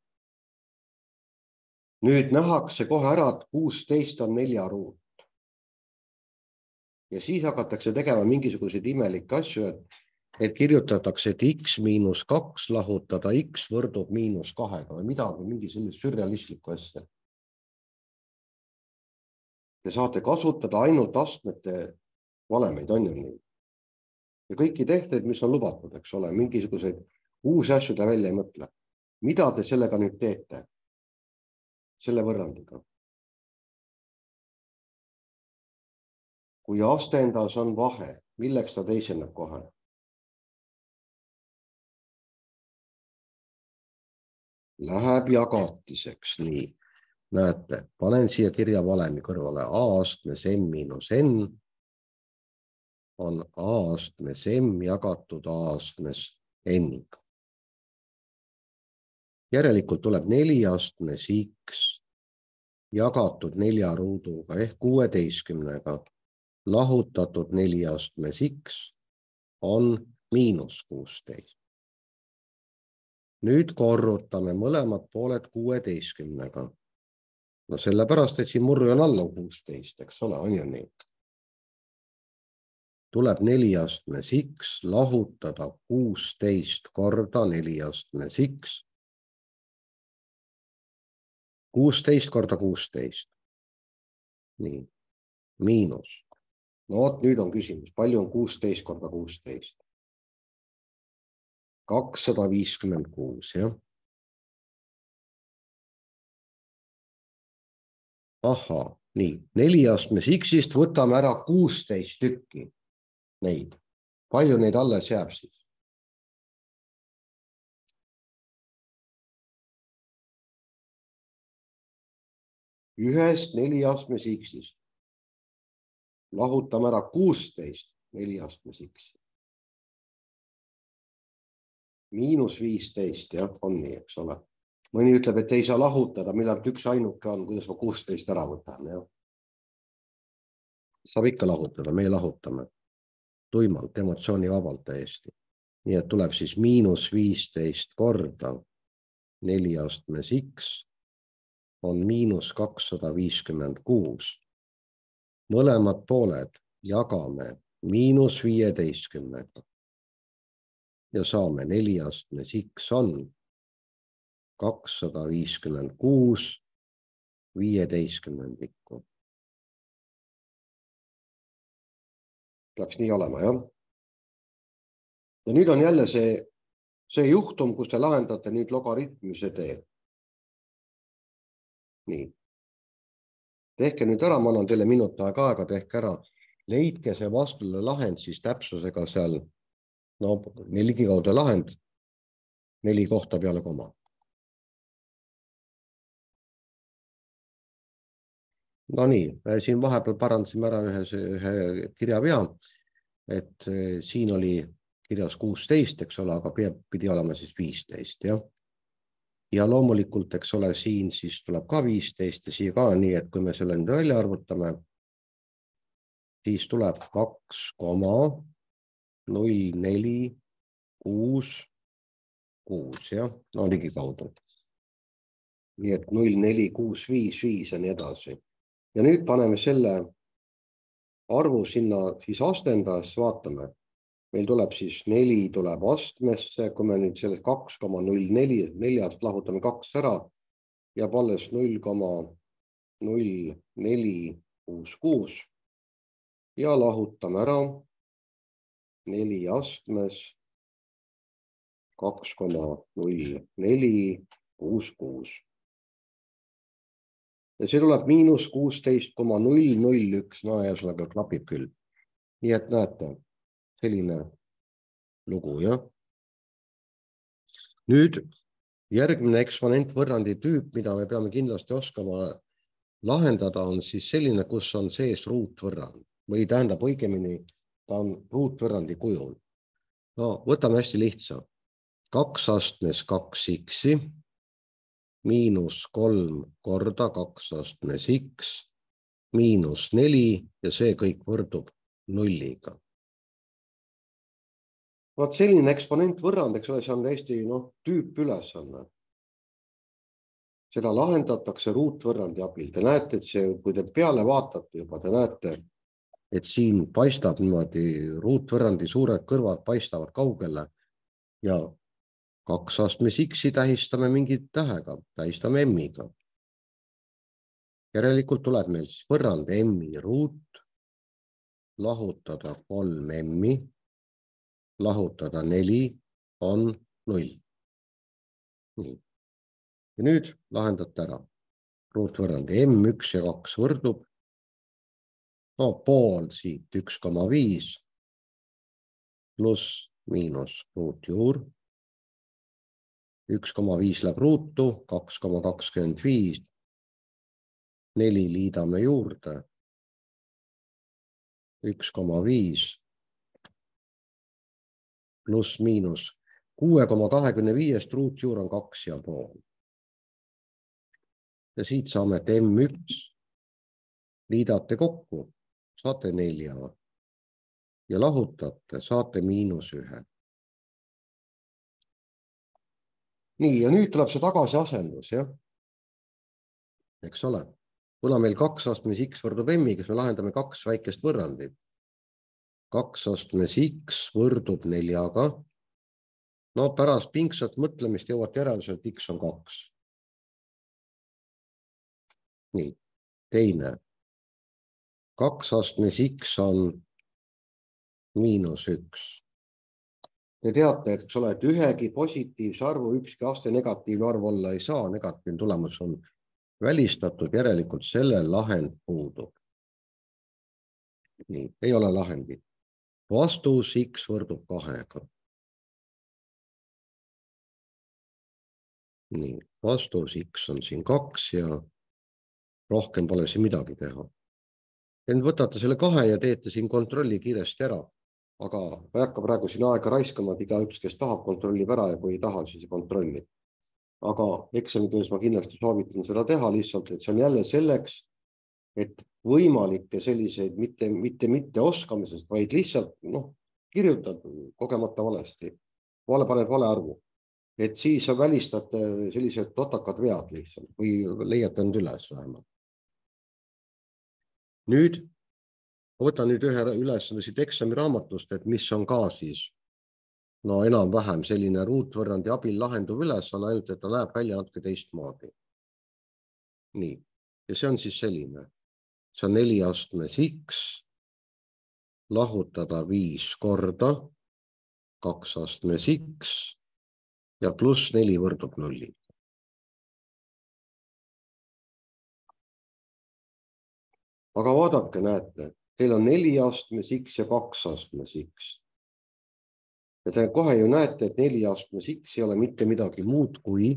Nüüd nähakse kohe ära, et kuusteist on nelja ruut. Ja siis hakatakse tegema mingisuguseid imelikke asju, et, et kirjutatakse, et X miinus kaks lahutada X võrdub miinus kahega või midagi, mingi sellist sürrealistlikku asja. Te saate kasutada ainult astmete valemeid, on ju nii. Ja kõiki tehteid, mis on lubatud, eks ole, mingisuguseid uusi asju ta välja ei mõtle. Mida te sellega nüüd teete? Selle võrrandiga. Kui astendas on vahe, milleks ta teiseneb kohe? Läheb jagatiseks, nii. Näete, panen siia kirja valemi kõrvale A astmes M miinus N on A astmes M jagatud A astmes N-iga. Järelikult tuleb neli astmes X jagatud nelja ruuduga ehk kuueteistkümnega lahutatud neli astmes X on miinus kuusteist. Nüüd korrutame mõlemad pooled kuueteistkümnega. No sellepärast, et siin murru on alla kuusteist, eks ole, on ju nii. Tuleb neli astmes X lahutada kuusteist korda neli astmes X. kuusteist korda kuusteist. Nii, miinus. No oot, nüüd on küsimus, palju on kuusteist korda kuusteist? kakssada viiskümmend kuus, jah? Aha, nii, neli astmes X-ist võtame ära kuusteist tükki neid. Palju neid alles jääb siis? Ühest neli astmes X-ist. Lahutame ära kuusteist neli astmes X. Miinus viisteist, jah, on nii, eks ole. Mõni ütleb, et ei saa lahutada, millal üks ainuke on, kuidas ma kuusteist ära võtan, jah. Saab ikka lahutada, meie lahutame. Tuimalt, emotsioonivabalt täiesti. Nii et tuleb siis miinus viisteist korda neli astmes X on miinus kakssada viiskümmend kuus. Mõlemad pooled jagame miinus viieteistkümnega. Ja saame neli astmes X on kakssada viiskümmend kuus viieteistkümnendikku. Peaks nii olema, jah? Ja nüüd on jälle see, see juhtum, kus te lahendate nüüd logaritmise tee. Nii. Tehke nüüd ära, ma annan teile minut aega aega, tehke ära. Leidke see vastule lahend siis täpsusega seal, no ligikaudu lahend, neli kohta peale koma. No nii, siin vahepeal parandasime ära ühe, ühe kirjavea, et siin oli kirjas kuusteist, eks ole, aga pidi olema siis viisteist, jah? ja loomulikult, eks ole, siin siis tuleb ka viisteist ja siia ka, nii et kui me selle nüüd välja arvutame, siis tuleb kaks koma null neli kuus kuus, jah, no ligikaudu. Nii et null neli kuus viis viis ja nii edasi. Ja nüüd paneme selle arvu sinna siis astendajasse, vaatame. Meil tuleb siis neli tuleb astmesse, kui me nüüd sellest kaks koma null neli, neljast lahutame kaks ära, jääb alles null koma null neli kuus kuus ja lahutame ära neli astmes kaks koma null neli kuus kuus. Ja see tuleb miinus kuusteist koma null null üks, no ja sellega klapib küll. Nii et näete, selline lugu, jah. Nüüd järgmine eksponentvõrrandi tüüp, mida me peame kindlasti oskama lahendada, on siis selline, kus on sees ruutvõrrand või tähendab õigemini, ta on ruutvõrrandi kujul. No võtame hästi lihtsa. kaks astmes kaks x miinus kolm korda kaks astmes x miinus neli ja see kõik võrdub nulliga. Vaat selline eksponentvõrrand, eks ole, see on täiesti no, tüüpülesanne. Seda lahendatakse ruutvõrrandi abil. Te näete, et see, kui te peale vaatate juba, te näete, et siin paistab niimoodi ruutvõrrandi suured kõrvad paistavad kaugele ja kaks astmes x-i tähistame mingi tähega, tähistame m-iga. Järelikult tuleb meil siis võrrand m-i ruut, lahutada kolm m-i, lahutada neli on null. Nii. Ja nüüd lahendate ära. Ruutvõrrandi m üks ja kaks võrdub. No pool siit üks koma viis pluss miinus ruutjuur. üks koma viis läheb ruutu, kaks koma kakskümmend viis. neli liidame juurde. üks koma viis pluss miinus kuus koma kakskümmend viis ruutjuur on kaks ja pool. Ja siit saame, et m üks liidate kokku, saate nelja ja lahutate, saate miinus ühe. Nii, ja nüüd tuleb see tagasi asendus, jah? Eks ole. Kuna meil kaks astmes x võrdub m-i, kes me lahendame kaks väikest võrrandit. kaks astmes x võrdub neljaga. No pärast pingsat mõtlemist jõuate järeldusele, et x on kaks. Nii, teine. kaks astmes x on miinus üks. Te teate, et, ole, et ühegi positiivse arvu ükski aste negatiivne arv olla ei saa. Negatiivne tulemus on välistatud, järelikult selle lahend puudub. Nii, ei ole lahendit. Vastus x võrdub kahega. Nii, vastus x on siin kaks ja rohkem pole siin midagi teha. Ent võtate selle kahe ja teete siin kontrolli kiiresti ära. Aga ei hakka praegu siin aega raiskama, et iga üks, kes tahab, kontrollib ära ja kui ei taha, siis kontrolli. Aga eksamitöös ma kindlasti soovitan seda teha lihtsalt, et see on jälle selleks, et võimalikke selliseid mitte, mitte, mitte oskamisest, vaid lihtsalt noh, kirjutad kogemata valesti. Vale paned vale arvu. Et siis välistate sellised totakad vead lihtsalt või leiate nüüd üles vähemalt. Nüüd võtan nüüd ühe ülesande siit eksamiraamatust, et mis on ka siis no enam-vähem selline ruutvõrrandi abil lahenduv ülesanne, ainult et ta näeb välja natuke teistmoodi. Nii, ja see on siis selline. See on neli astmes x, lahutada viis korda, kaks astmes x ja pluss neli võrdub nulli. Aga vaadake, näete, teil on neli astmes x ja kaks astmes x. Ja te kohe ju näete, et neli astmes x ei ole mitte midagi muud kui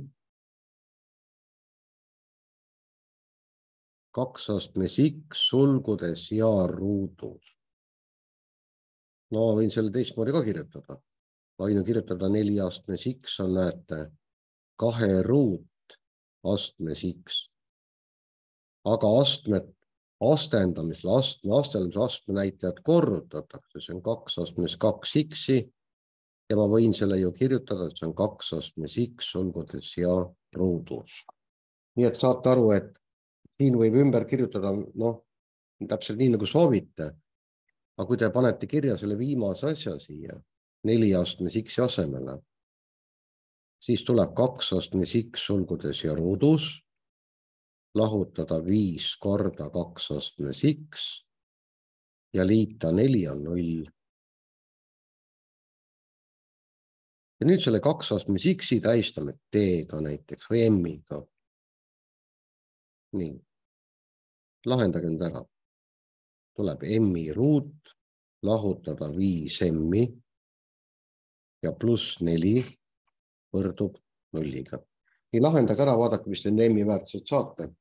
kaks astmes x sulgudes ja ruudus. No võin selle teistmoodi ka kirjutada. Võin kirjutada neli astmes x on, näete, kahe ruut astmes X. Aga astmed, astendamisel, astme, astendamise astme näitajad korrutatakse, see on kaks astmes kaks X-i ja ma võin selle ju kirjutada, et see on kaks astmes X sulgudes ja ruudus. Nii et saate aru, et siin võib ümber kirjutada, noh, täpselt nii nagu soovite. Aga kui te panete kirja selle viimase asja siia, neli astmes X asemele, siis tuleb kaks astmes X sulgudes ja ruudus, lahutada viis korda kaks astmes X ja liita neli on null. Ja nüüd selle kaks astmes X-i tähistame T-ga näiteks või M-iga. Nii. Lahendage nüüd ära. Tuleb M-i ruut, lahutada viis M-i ja pluss neli võrdub nulliga. Nii lahendage ära, vaadake, mis te M-i väärtused saate.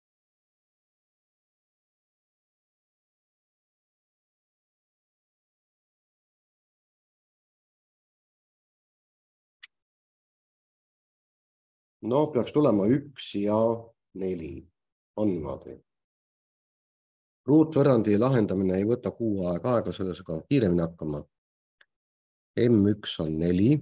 No peaks tulema üks ja neli. On niimoodi. Ruutvõrrandi lahendamine ei võta kuu aega aega, selles ka kiiremini hakkama. M üks on neli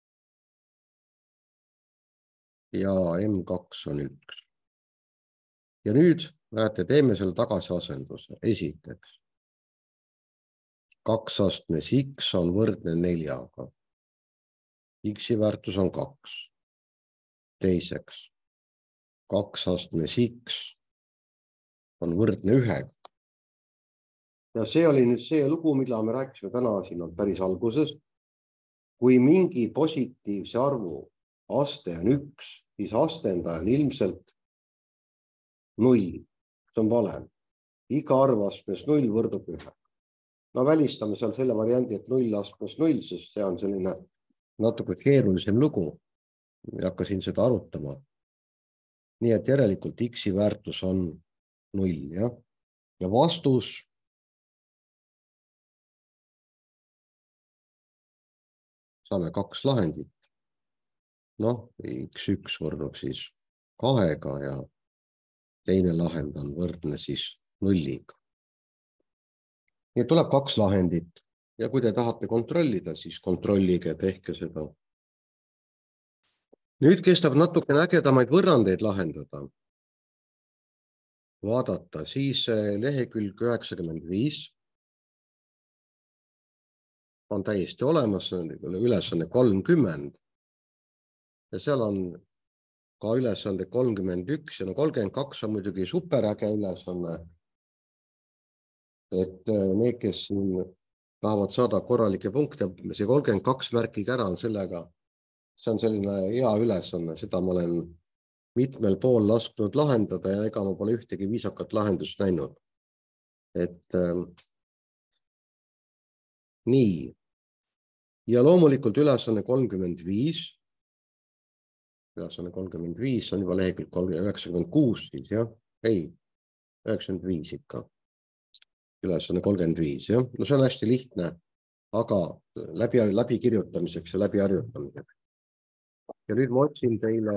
ja M kaks on üks. Ja nüüd näete, teeme selle tagasiasenduse. Esiteks, kaks astmes X on võrdne neljaga. X-i väärtus on kaks. Teiseks, kaks astmes X on võrdne ühega. Ja see oli nüüd see lugu, mida me rääkisime täna siin on päris alguses. Kui mingi positiivse arvu aste on üks, siis astendaja on ilmselt null. See on vale. Iga arv astmes null võrdub ühega. No välistame seal selle variandi, et null astmes null, sest see on selline natuke keerulisem lugu. Hakkasin seda arutama. Nii et järelikult X-i väärtus on null. Ja, ja vastus saame kaks lahendit. Noh, X üks võrdub siis kahega ja teine lahend on võrdne siis nulliga. Nii tuleb kaks lahendit. Ja kui te tahate kontrollida, siis kontrollige, tehke seda. Nüüd kestab natuke ägedamaid võrrandeid lahendada. Vaadata, siis lehekülg üheksakümmend viis on täiesti olemas, ülesanne kolmkümmend. Ja seal on ka ülesande kolmkümmend üks ja no kolmkümmend kaks on muidugi superäge ülesanne. Et need, kes tahavad saada korralikke punkte, see kolmkümmend kaks märkige ära on sellega. See on selline hea ülesanne, seda ma olen mitmel pool lasknud lahendada ja ega ma pole ühtegi viisakat lahendust näinud. Et äh, nii. Ja loomulikult ülesanne kolmkümmend viis. Ülesanne kolmkümmend viis on juba lehekülg üheksakümmend kuus siis, jah? Ei, üheksakümmend viis ikka. Ülesanne kolmkümmend viis, jah? No see on hästi lihtne, aga läbi, läbi kirjutamiseks ja läbi harjutamiseks. Ja nüüd ma otsin teile,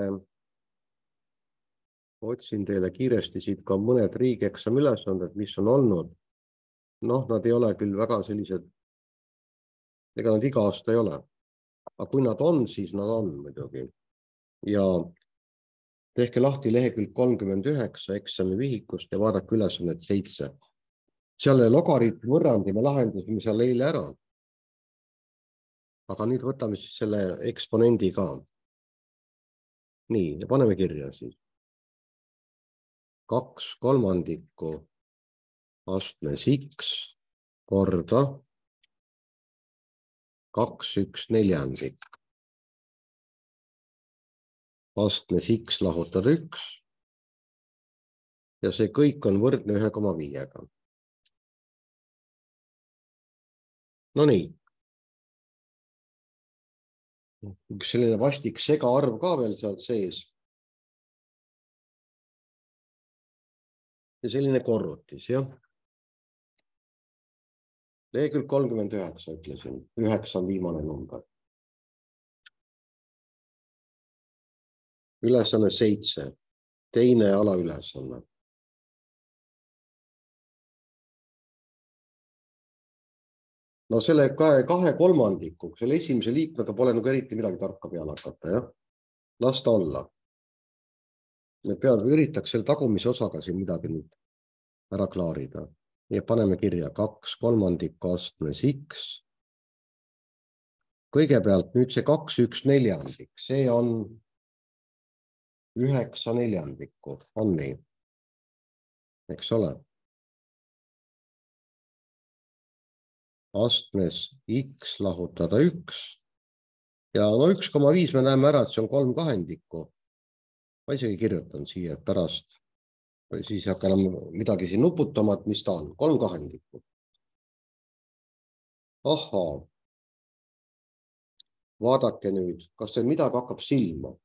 otsin teile kiiresti siit ka mõned riigieksami ülesanded, mis on olnud. Noh, nad ei ole küll väga sellised, ega nad iga aasta ei ole. Aga kui nad on, siis nad on muidugi. Ja tehke lahti lehekülg kolmkümmend üheksa eksami vihikust ja vaadake ülesannet seitse. Selle logaritmi võrrandi me lahendasime seal eile ära. Aga nüüd võtame siis selle eksponendi ka. Nii, ja paneme kirja siis. Kaks kolmandikku astmes X korda kaks üks neljandik. Astmes X lahutada üks. Ja see kõik on võrdne ühe koma viiega. No nii. Üks selline vastik segaarv ka veel sealt sees. Ja selline korrutis, jah. Lehekülg kolmkümmend üheksa ütlesin. üheksa on viimane number. ülesanne seitse, teine alaülesanne. No selle kahe, kahe kolmandiku, selle esimese liikmega pole nagu eriti midagi tarka peale hakata, jah? Las ta olla. Me peame, üritaks selle tagumise osaga siin midagi nüüd ära klaarida. Ja paneme kirja kaks kolmandikku astmes X. Kõigepealt nüüd see kaks üks neljandik, see on üheksa neljandikku, on nii, eks ole. Astmes X lahutada üks ja no üks koma viis me näeme ära, et see on kolm kahendikku. Ma isegi kirjutan siia pärast või siis ei hakka enam midagi siin nuputama, et mis ta on, kolm kahendikku. Ahaa. Vaadake nüüd, kas teil midagi hakkab silma.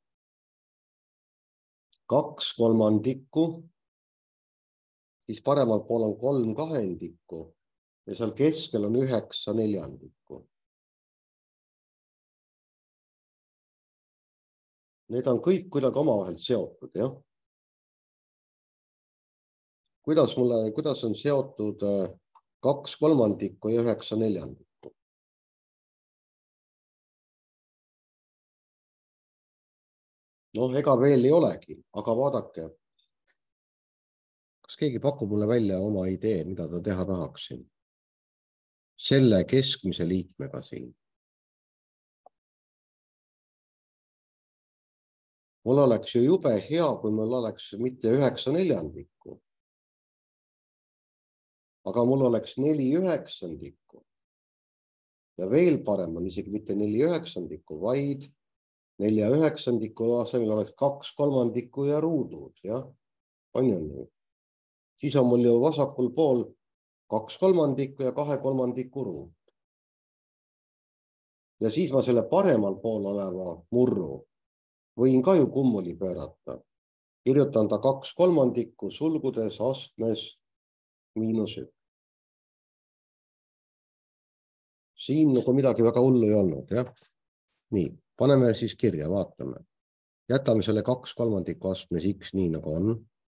Kaks kolmandikku, siis paremal pool on kolm kahendikku ja seal keskel on üheksa neljandikku. Need on kõik kuidagi omavahel seotud, jah? Kuidas, mulle, kuidas on seotud kaks kolmandikku ja üheksa neljandikku? Noh, ega veel ei olegi, aga vaadake. Kas keegi pakub mulle välja oma idee, mida ta teha tahaksin? Selle keskmise liikmega siin. Mul oleks ju jube hea, kui mul oleks mitte üheksa neljandikku. Aga mul oleks neli üheksandikku. Ja veel parem on isegi mitte neli üheksandikku, vaid nelja üheksandiku asemel oleks kaks kolmandikku ja ruudud, jah? On ju nii? Siis on mul ju vasakul pool kaks kolmandikku ja kahe kolmandiku ruud. Ja siis ma selle paremal pool oleva murru võin ka ju kummuli pöörata. Kirjutan ta kaks kolmandikku sulgudes astmes miinus üks. Siin nagu midagi väga hullu ei olnud, jah? Nii, paneme siis kirja, vaatame. Jätame selle kaks kolmandikku astmes X nii nagu on.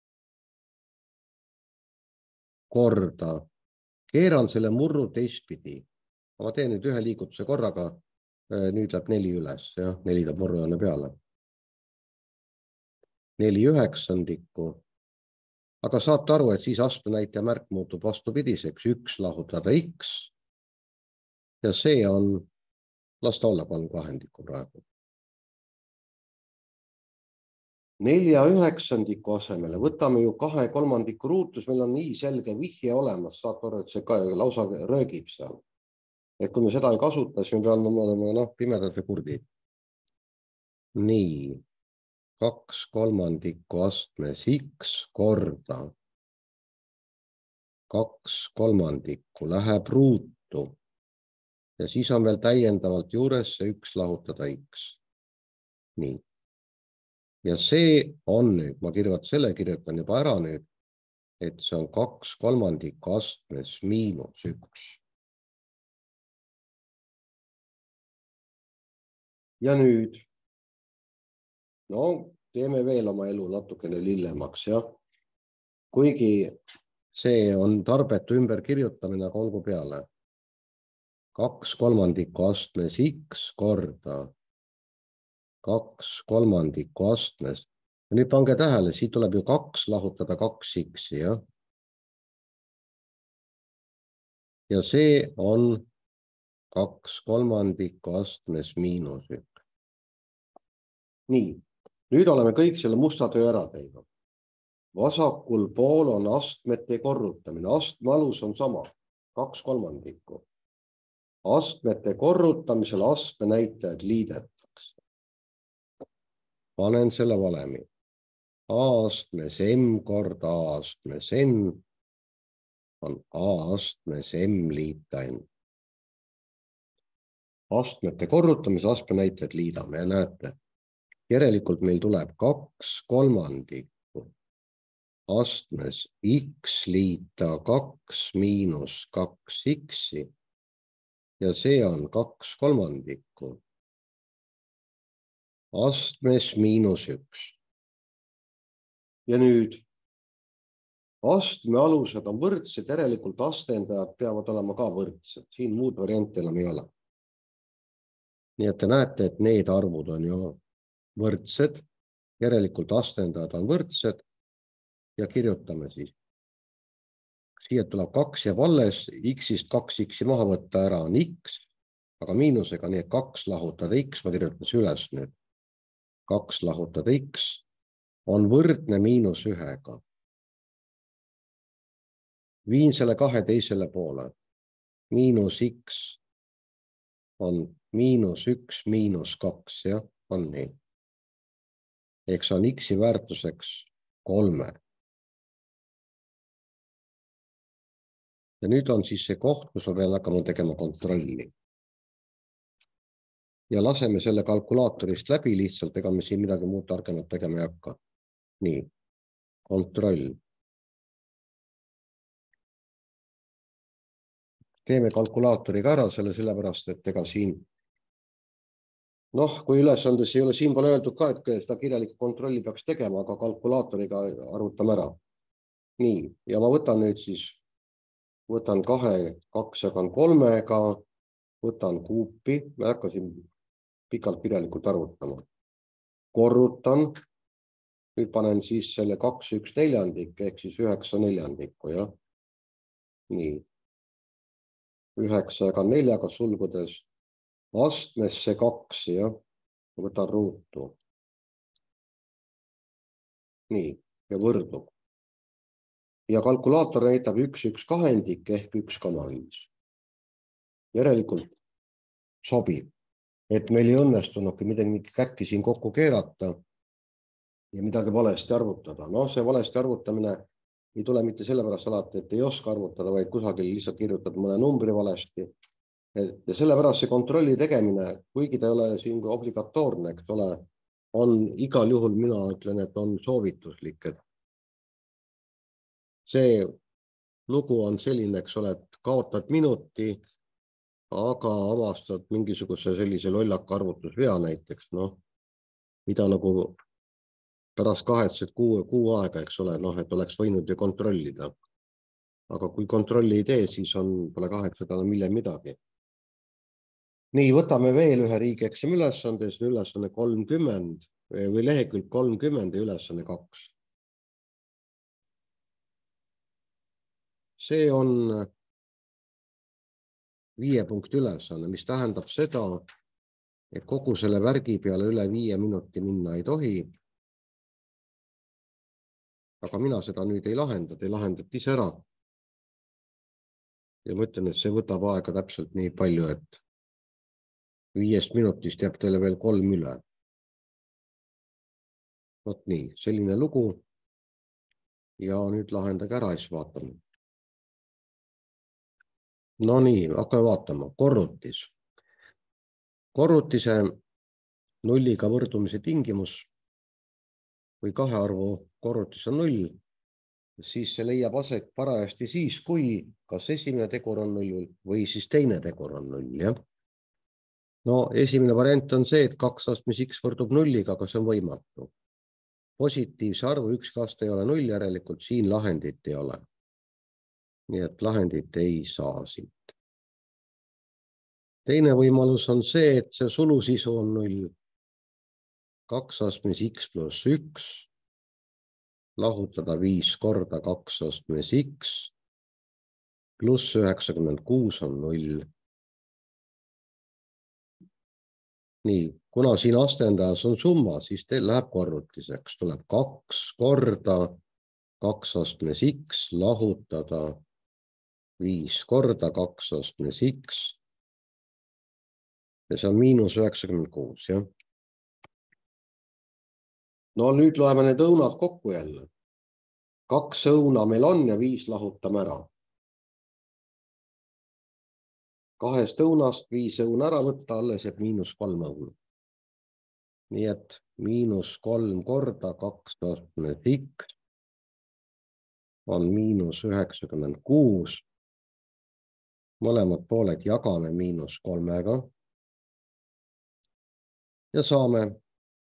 Korda. Keeran selle murru teistpidi. Ma teen nüüd ühe liigutuse korraga. Nüüd läheb neli üles, jah? Neli tahab murrujoone peale. Neli üheksandikku. Aga saate aru, et siis astmenäitaja märk muutub vastupidiseks. Üks lahutada X. Ja see on, las ta olla kolm kahendikku praegu. Nelja üheksandiku asemele võtame ju kahe kolmandiku ruutus, meil on nii selge vihje olemas, saate aru, et see ka lausa röögib seal. Et kui me seda ei kasuta, siis me peame olema no, pimedad ja kurdid. Nii, kaks kolmandikku astmes X korda. Kaks kolmandikku läheb ruutu. Ja siis on veel täiendavalt juures see üks lahutada X. Nii. Ja see on nüüd, ma kirjutan, selle kirjutan juba ära nüüd, et see on kaks kolmandikku astmes miinus üks. Ja nüüd, no teeme veel oma elu natukene lillemaks, jah. Kuigi see on tarbetu ümberkirjutamine, aga olgu peale. Kaks kolmandikku astmes X korda. Kaks kolmandikku astmes. Ja nüüd pange tähele, siit tuleb ju kaks lahutada kaks X-i, jah? Ja see on kaks kolmandikku astmes miinus üks. Nii, nüüd oleme kõik selle musta töö ära teinud. Vasakul pool on astmete korrutamine. Astme alus on sama, kaks kolmandikku. Astmete korrutamisel astme näitajad liidetakse. Panen selle valemi. A astmes M korda A astmes N on A astmes M liita N. Astmete korrutamisel astme näitajad liidame ja näete. Järelikult meil tuleb kaks kolmandikku astmes X liita kaks miinus kaks X-i. Ja see on kaks kolmandikku astmes miinus üks. Ja nüüd astme alused on võrdsed, järelikult astendajad peavad olema ka võrdsed. Siin muud varianti enam ei ole. Nii et te näete, et need arvud on ju võrdsed, järelikult astendajad on võrdsed ja kirjutame siis. Siia tuleb kaks jääb alles, x-ist kaks x-i maha võtta ära on x, aga miinusega nii kaks lahutada x, ma kirjutan see üles nüüd. kaks lahutada x on võrdne miinus ühega. Viin selle kahe teisele poole. Miinus x on miinus üks miinus kaks, jah, on nii. Ehk see on x-i väärtuseks kolme. Ja nüüd on siis see koht, kus ma pean hakkama tegema kontrolli. Ja laseme selle kalkulaatorist läbi lihtsalt, ega me siin midagi muud targemat tegema ei hakka. Nii, kontroll. Teeme kalkulaatoriga ära selle sellepärast, et ega siin, noh, kui ülesandes ei ole, siin pole öeldud ka, et seda kirjalikku kontrolli peaks tegema, aga kalkulaatoriga arvutame ära. Nii, ja ma võtan nüüd siis võtan kahe, kaks jagan kolmega, võtan kuupi, ma hakkasin pikalt kirjalikult arvutama. Korrutan, nüüd panen siis selle kaks, üks neljandik, ehk siis üheksa neljandikku, jah. Nii, üheksa jagan neljaga sulgudes, astmesse kaks, jah, võtan ruutu. Nii, ja võrdub. Ja kalkulaator näitab üks, üks kahendik ehk üks koma viis. Järelikult sobib, et meil ei õnnestunudki midagi käkki siin kokku keerata ja midagi valesti arvutada. No see valesti arvutamine ei tule mitte sellepärast alati, et ei oska arvutada, vaid kusagil lihtsalt kirjutad mõne numbri valesti. Ja sellepärast see kontrolli tegemine, kuigi ta ei ole siin obligatoorne, eks ole, on igal juhul, mina ütlen, et on soovituslik, et see lugu on selline, eks ole, et kaotad minuti, aga avastad mingisuguse sellise lollaka arvutusvea näiteks, noh, mida nagu pärast kahetsed kuu, kuu aega, eks ole, noh, et oleks võinud ju kontrollida. Aga kui kontrolli ei tee, siis on, pole kahetseda miljem midagi. Nii, võtame veel ühe riigieksami ülesande, see ülesanne kolmkümmend või lehekülg kolmkümmend ja ülesanne kaks. See on viie punkti ülesanne, mis tähendab seda, et kogu selle värgi peale üle viie minuti minna ei tohi. Aga mina seda nüüd ei lahenda, te lahendate ise ära. Ja ma ütlen, et see võtab aega täpselt nii palju, et viiest minutist jääb teile veel kolm üle. Vot nii, selline lugu. Ja nüüd lahendage ära, siis vaatame. No nii, hakkame vaatama. Korrutis. Korrutise nulliga võrdumise tingimus, kui kahe arvu korrutis on null, siis see leiab aset parajasti siis, kui kas esimene tegur on null või siis teine tegur on null, jah? No esimene variant on see, et kaks astmes x võrdub nulliga, aga see on võimatu. Positiivse arvu üks aste ei ole null, järelikult siin lahendit ei ole. Nii et lahendit ei saa siit. Teine võimalus on see, et see sulusisu on null. kaks astmes x pluss üks, lahutada viis korda kaks astmes x, pluss üheksakümmend kuus on null. Nii, kuna siin astendajas on summa, siis teil läheb korrutiseks. Tuleb kaks korda kaks astmes x, lahutada viis korda kaks astmes x. Ja see on miinus üheksakümmend kuus, jah? No nüüd loeme need õunad kokku jälle. Kaks õuna meil on ja viis lahutame ära. Kahest õunast viis õuna ära võtta, alles jääb miinus kolm õuna. Nii et miinus kolm korda kaks astmes x on miinus üheksakümmend kuus. Mõlemad pooled jagame miinus kolmega. Ja saame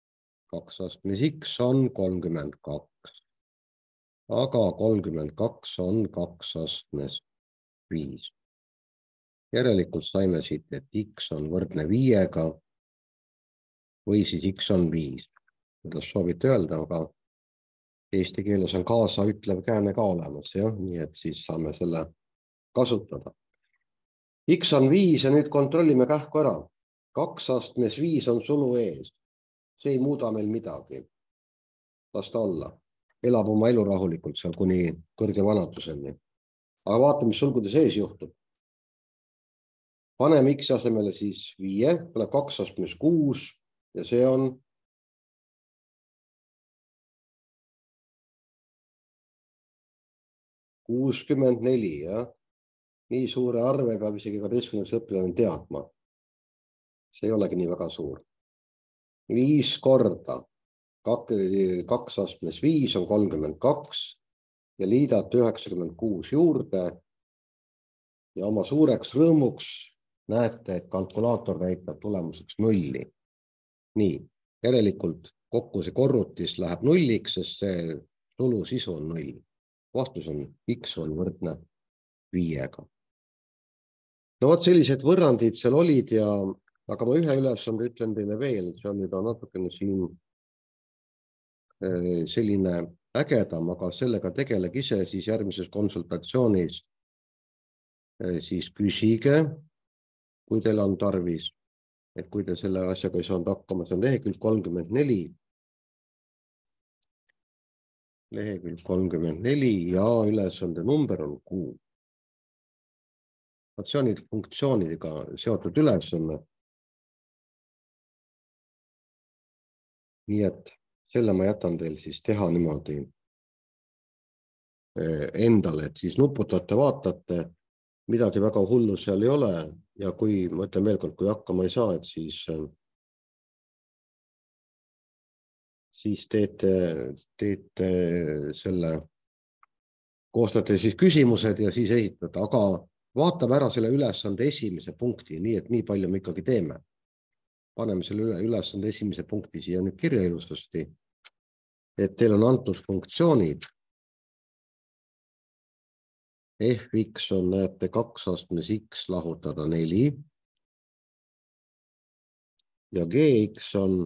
kaks astmes X on kolmkümmend kaks, aga kolmkümmend kaks on kaks astmes viis. Järelikult saime siit, et X on võrdne viiega või siis X on viis. Kuidas soovite öelda, aga eesti keeles on kaasa ütlev kääne ka olemas, jah? Nii et siis saame selle kasutada. X on viis ja nüüd kontrollime kähku ära. kaks astmes viis on sulu ees. See ei muuda meil midagi. Las ta olla. Elab oma elu rahulikult seal kuni kõrge vanatuseni. Aga vaata, mis sulgude sees juhtub. Paneme X asemele siis viie, tuleb kaks astmes kuus ja see on kuuskümmend neli, jah. Nii suure arve peab isegi kaheteistkümnendaks õpilane teadma. See ei olegi nii väga suur. Viis korda kaks astmes viis on kolmkümmend kaks ja liidate üheksakümmend kuus juurde. Ja oma suureks rõõmuks näete, et kalkulaator näitab tulemuseks nulli. Nii, järelikult kokku see korrutis läheb nulliks, sest see sulu sisu on null. Vastus on X on võrdne viiega. No vot sellised võrrandid seal olid ja aga ma ühe ülesande ütlen teile veel, see on nüüd natukene siin selline ägedam, aga sellega tegeleg ise siis järgmises konsultatsioonis siis küsige, kui teil on tarvis, et kui te selle asjaga ei saanud hakkama, see on lehekülg kolmkümmend neli. Lehekülg kolmkümmend neli ja ülesande number on kuus. See on nüüd funktsioonidega seotud ülesanne. Nii et selle ma jätan teil siis teha niimoodi endale, et siis nuputate, vaatate, midagi väga hullu seal ei ole ja kui, ma ütlen veel kord, kui hakkama ei saa, et siis siis teete, teete selle, koostate siis küsimused ja siis esitate, aga vaatame ära selle ülesande esimese punkti, nii et nii palju me ikkagi teeme. Paneme selle ülesande esimese punkti siia nüüd kirja ilusasti, et teil on antud funktsioonid. Fx on, näete, kaks astmes X lahutada neli ja Gx on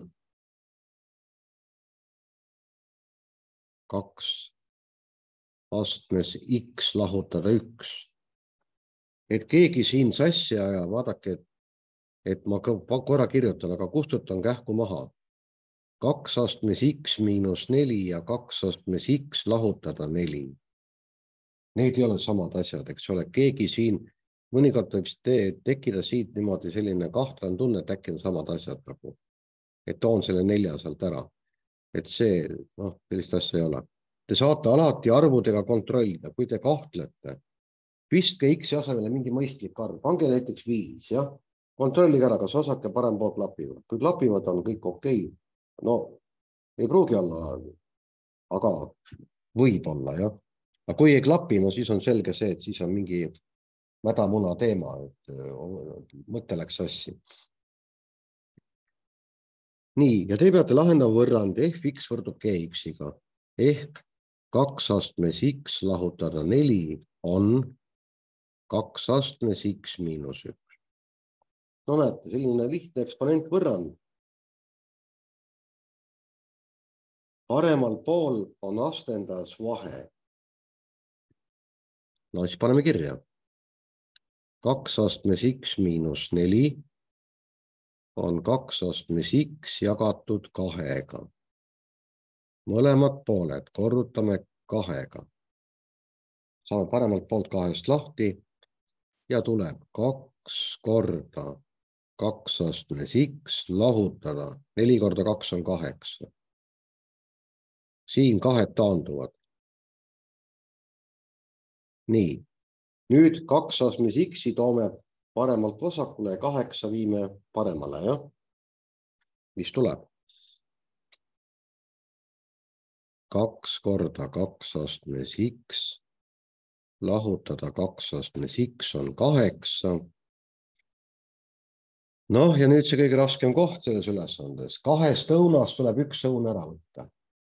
kaks astmes X lahutada üks. Et keegi siin sassi aja, vaadake, et, et ma korra kirjutan, aga kustutan kähku maha. kaks astmes X miinus neli ja kaks astmes X lahutada neli. Need ei ole samad asjad, eks ole. Keegi siin, mõnikord võib te, tekkida siit niimoodi selline kahtlan tunne, et äkki on samad asjad nagu. Et toon selle nelja sealt ära. Et see, noh, sellist asja ei ole. Te saate alati arvudega kontrollida, kui te kahtlete. Pistke X asemele mingi mõistlik arv. Pange näiteks viis, jah. Kontrollige ära, kas vasak ja parem pool klapivad. Kui klapivad, on kõik okei. No, ei pruugi olla, aga võib olla, jah. Aga kui ei klapi, no siis on selge see, et siis on mingi mädamuna teema, et mõte läks sassi. Nii, ja te peate lahendama võrrandi Fx võrdub Gx-iga. Ehk kaks astmes X lahutada neli on kaks astmes X miinus üks. No näete, selline lihtne eksponent võrrand. Paremal pool on astendas vahe. No siis paneme kirja. kaks astmes X miinus neli on kaks astmes X jagatud kahega. Mõlemad pooled korrutame kahega. Saame paremalt poolt kahest lahti ja tuleb kaks korda kaks astmes X lahutada. neli korda kaks on kaheksa. Siin kahed taanduvad. Nii, nüüd kaks astmes X-i toome paremalt vasakule ja kaheksa viime paremale, jah? Mis tuleb? kaks korda kaks astmes X lahutada kaks astmes X on kaheksa Noh, ja nüüd see kõige raskem koht selles ülesandes. Kahest õunast tuleb üks õun ära võtta.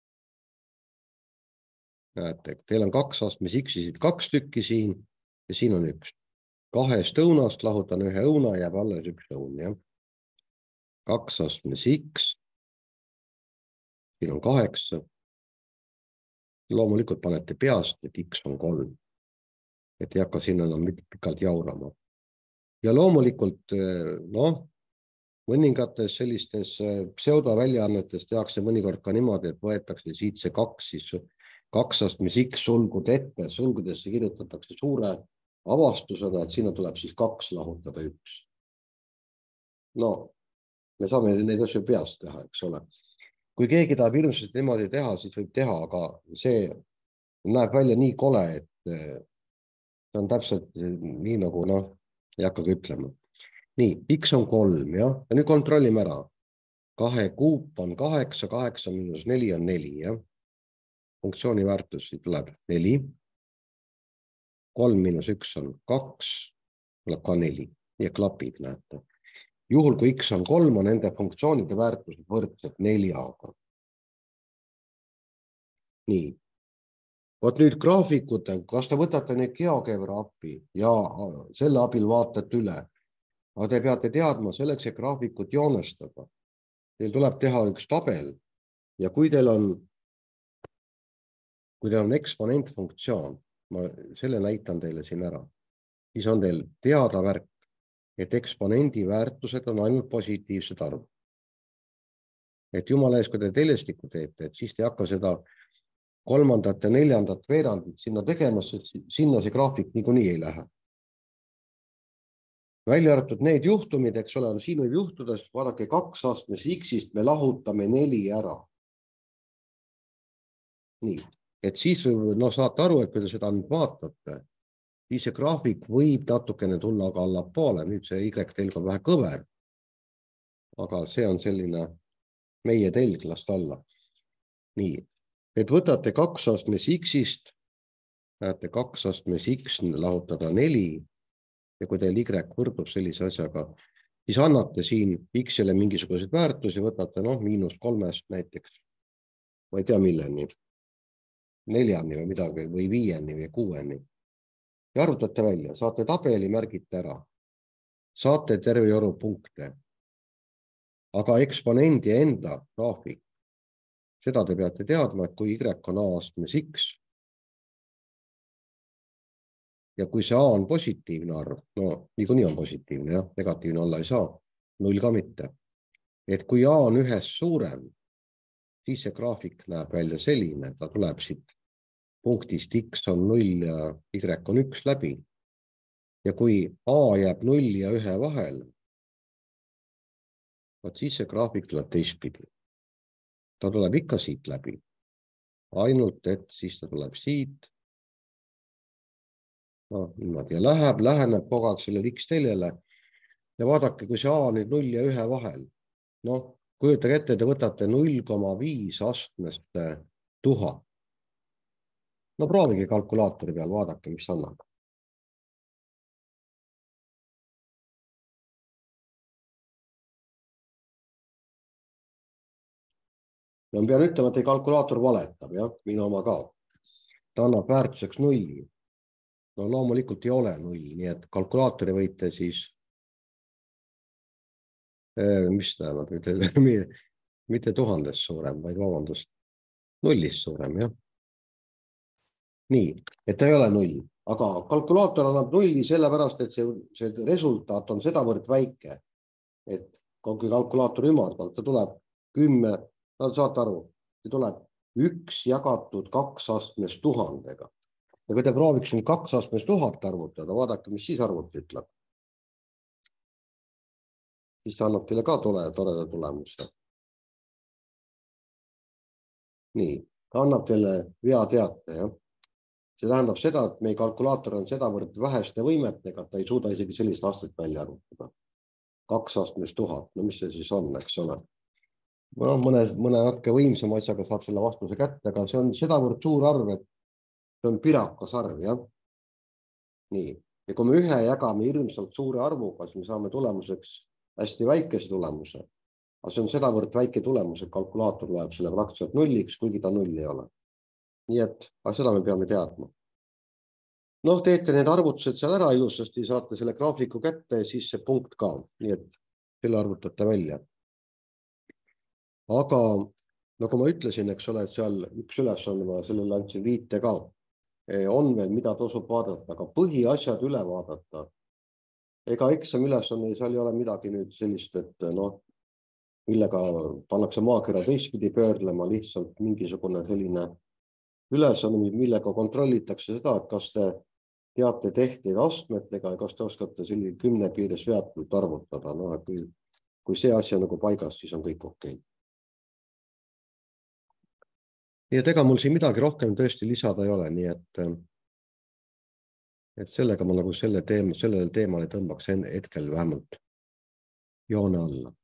Näete, teil on kaks astmes X-isid kaks tükki siin ja siin on üks. Kahest õunast lahutan ühe õuna, jääb alles üks õun, jah. Kaks astmes X. Siin on kaheksa. Loomulikult panete peast, et X on kolm. Et ei hakka siin enam pikalt jaurama. Ja loomulikult, noh, mõningates sellistes pseudoväljaannetes tehakse mõnikord ka niimoodi, et võetakse siit see kaks, siis kaks astmes X sulgud ette, sulgudesse kirjutatakse suure avastusena, et sinna tuleb siis kaks lahutada üks. No, me saame neid asju peast teha, eks ole. Kui keegi tahab hirmsasti niimoodi teha, siis võib teha, aga see näeb välja nii kole, et see on täpselt nii nagu, noh, ei hakkagi ütlema. Nii, X on kolm, jah, ja nüüd kontrollime ära. Kahe kuup on kaheksa, kaheksa miinus neli on neli, jah. Funktsiooni väärtus tuleb neli. kolm miinus üks on kaks, tuleb ka neli. Nii klapib, näete. Juhul, kui X on kolm, on nende funktsioonide väärtused võrdsed neljaga. Nii. Vot nüüd graafikute, kas te võtate neid GeoGebra appi ja selle abil vaatate üle. Aga te peate teadma selleks, et graafikut joonestada. Teil tuleb teha üks tabel ja kui teil on, kui teil on eksponentfunktsioon, ma selle näitan teile siin ära, siis on teil teada värk, et eksponendi väärtused on ainult positiivsed arv. Et jumala ees, kui te telestikku teete, et siis te hakka seda kolmandat ja neljandat veerandit sinna tegemas, sinna see graafik niikuinii ei lähe. Välja arvatud need juhtumid, eks ole, siin võib juhtuda, sest vaadake kaks astmes X-ist me lahutame neli ära. Nii, et siis võib, no saate aru, et kui te seda nüüd vaatate, siis see graafik võib natukene tulla ka allapoole, nüüd see Y-telg on vähe kõver, aga see on selline meie telg last alla. Nii, et võtate kaks astmes X-ist, näete kaks astmes X lahutada neli ja kui teil Y võrdub sellise asjaga, siis annate siin X-ile mingisuguseid väärtusi, võtate noh, miinus kolmest näiteks, ma ei tea milleni, neljani või midagi või viieni või kuueni. Ja arvutate välja, saate tabeli, märgite ära. Saate terve joru punkte. Aga eksponendi enda graafik, seda te peate teadma, et kui Y on A astmes X ja kui see A on positiivne arv, no niikuinii on positiivne, jah, negatiivne olla ei saa, null ka mitte. Et kui A on ühest suurem, siis see graafik näeb välja selline, ta tuleb siit punktist X on null ja Y on üks läbi. Ja kui A jääb null ja ühe vahel, vaat siis see graafik tuleb teistpidi. Ta tuleb ikka siit läbi. Ainult, et siis ta tuleb siit. No, niimoodi ja läheb, läheneb kogu aeg sellele X-teljele. Ja vaadake, kui see A nüüd null ja ühe vahel. Noh, kujutage ette, te võtate null koma viis astmest tuhat. No proovige kalkulaatori peal, vaadake, mis annab. Ma pean ütlema, et ei kalkulaator valetab, jah, minu oma ka. Ta annab väärtuseks nulli. No loomulikult ei ole nulli, nii et kalkulaatori võite siis, mis tähendab, mitte, mitte tuhandest suurem, vaid vabandust, nullist suurem, jah. Nii, et ta ei ole null, aga kalkulaator annab nulli sellepärast, et see, see resultaat on sedavõrd väike, et kui kalkulaator ümardab, ta tuleb kümme, no saate aru, see tuleb üks jagatud kaks astmes tuhandega. Ja kui te prooviks nüüd kaks astmes tuhat arvutada, vaadake, mis siis arvuti ütleb. Siis ta annab teile ka tore, toreda tulemuse. Nii, ta annab teile vea teate, jah. See tähendab seda, et meie kalkulaator on sedavõrd väheste võimetega, et ta ei suuda isegi sellist astet välja arvutada. Kaks astmes tuhat, no mis see siis on, eks ole. No, mõne, mõne natuke võimsama asjaga saab selle vastuse kätte, aga see on sedavõrd suur arv, et see on pirakas arv, jah. Nii, ja kui me ühe jagame hirmsalt suure arvuga, siis me saame tulemuseks hästi väikese tulemuse, aga see on sedavõrd väike tulemus, et kalkulaator loeb selle praktiliselt nulliks, kuigi ta null ei ole. Nii et, aga seda me peame teadma. Noh, teete need arvutused seal ära ilusasti, saate selle graafiku kätte ja siis see punkt ka. Nii et selle arvutate välja. Aga nagu ma ütlesin, eks ole, et seal üks ülesanne, ma sellele andsin viite ka, on veel, mida tasub vaadata, aga põhiasjad üle vaadata. Ega eksami ülesanne, seal ei ole midagi nüüd sellist, et noh, millega pannakse maakera teistpidi pöörlema, lihtsalt mingisugune selline ülesanne, millega kontrollitakse seda, et kas te teate tehteid astmetega ja kas te oskate selline kümne piires veatult arvutada. No, kui, kui see asi on nagu paigas, siis on kõik okei. Nii et ega mul siin midagi rohkem tõesti lisada ei ole, nii et, et sellega ma nagu selle teema, sellele teemale tõmbaks hetkel vähemalt joone alla.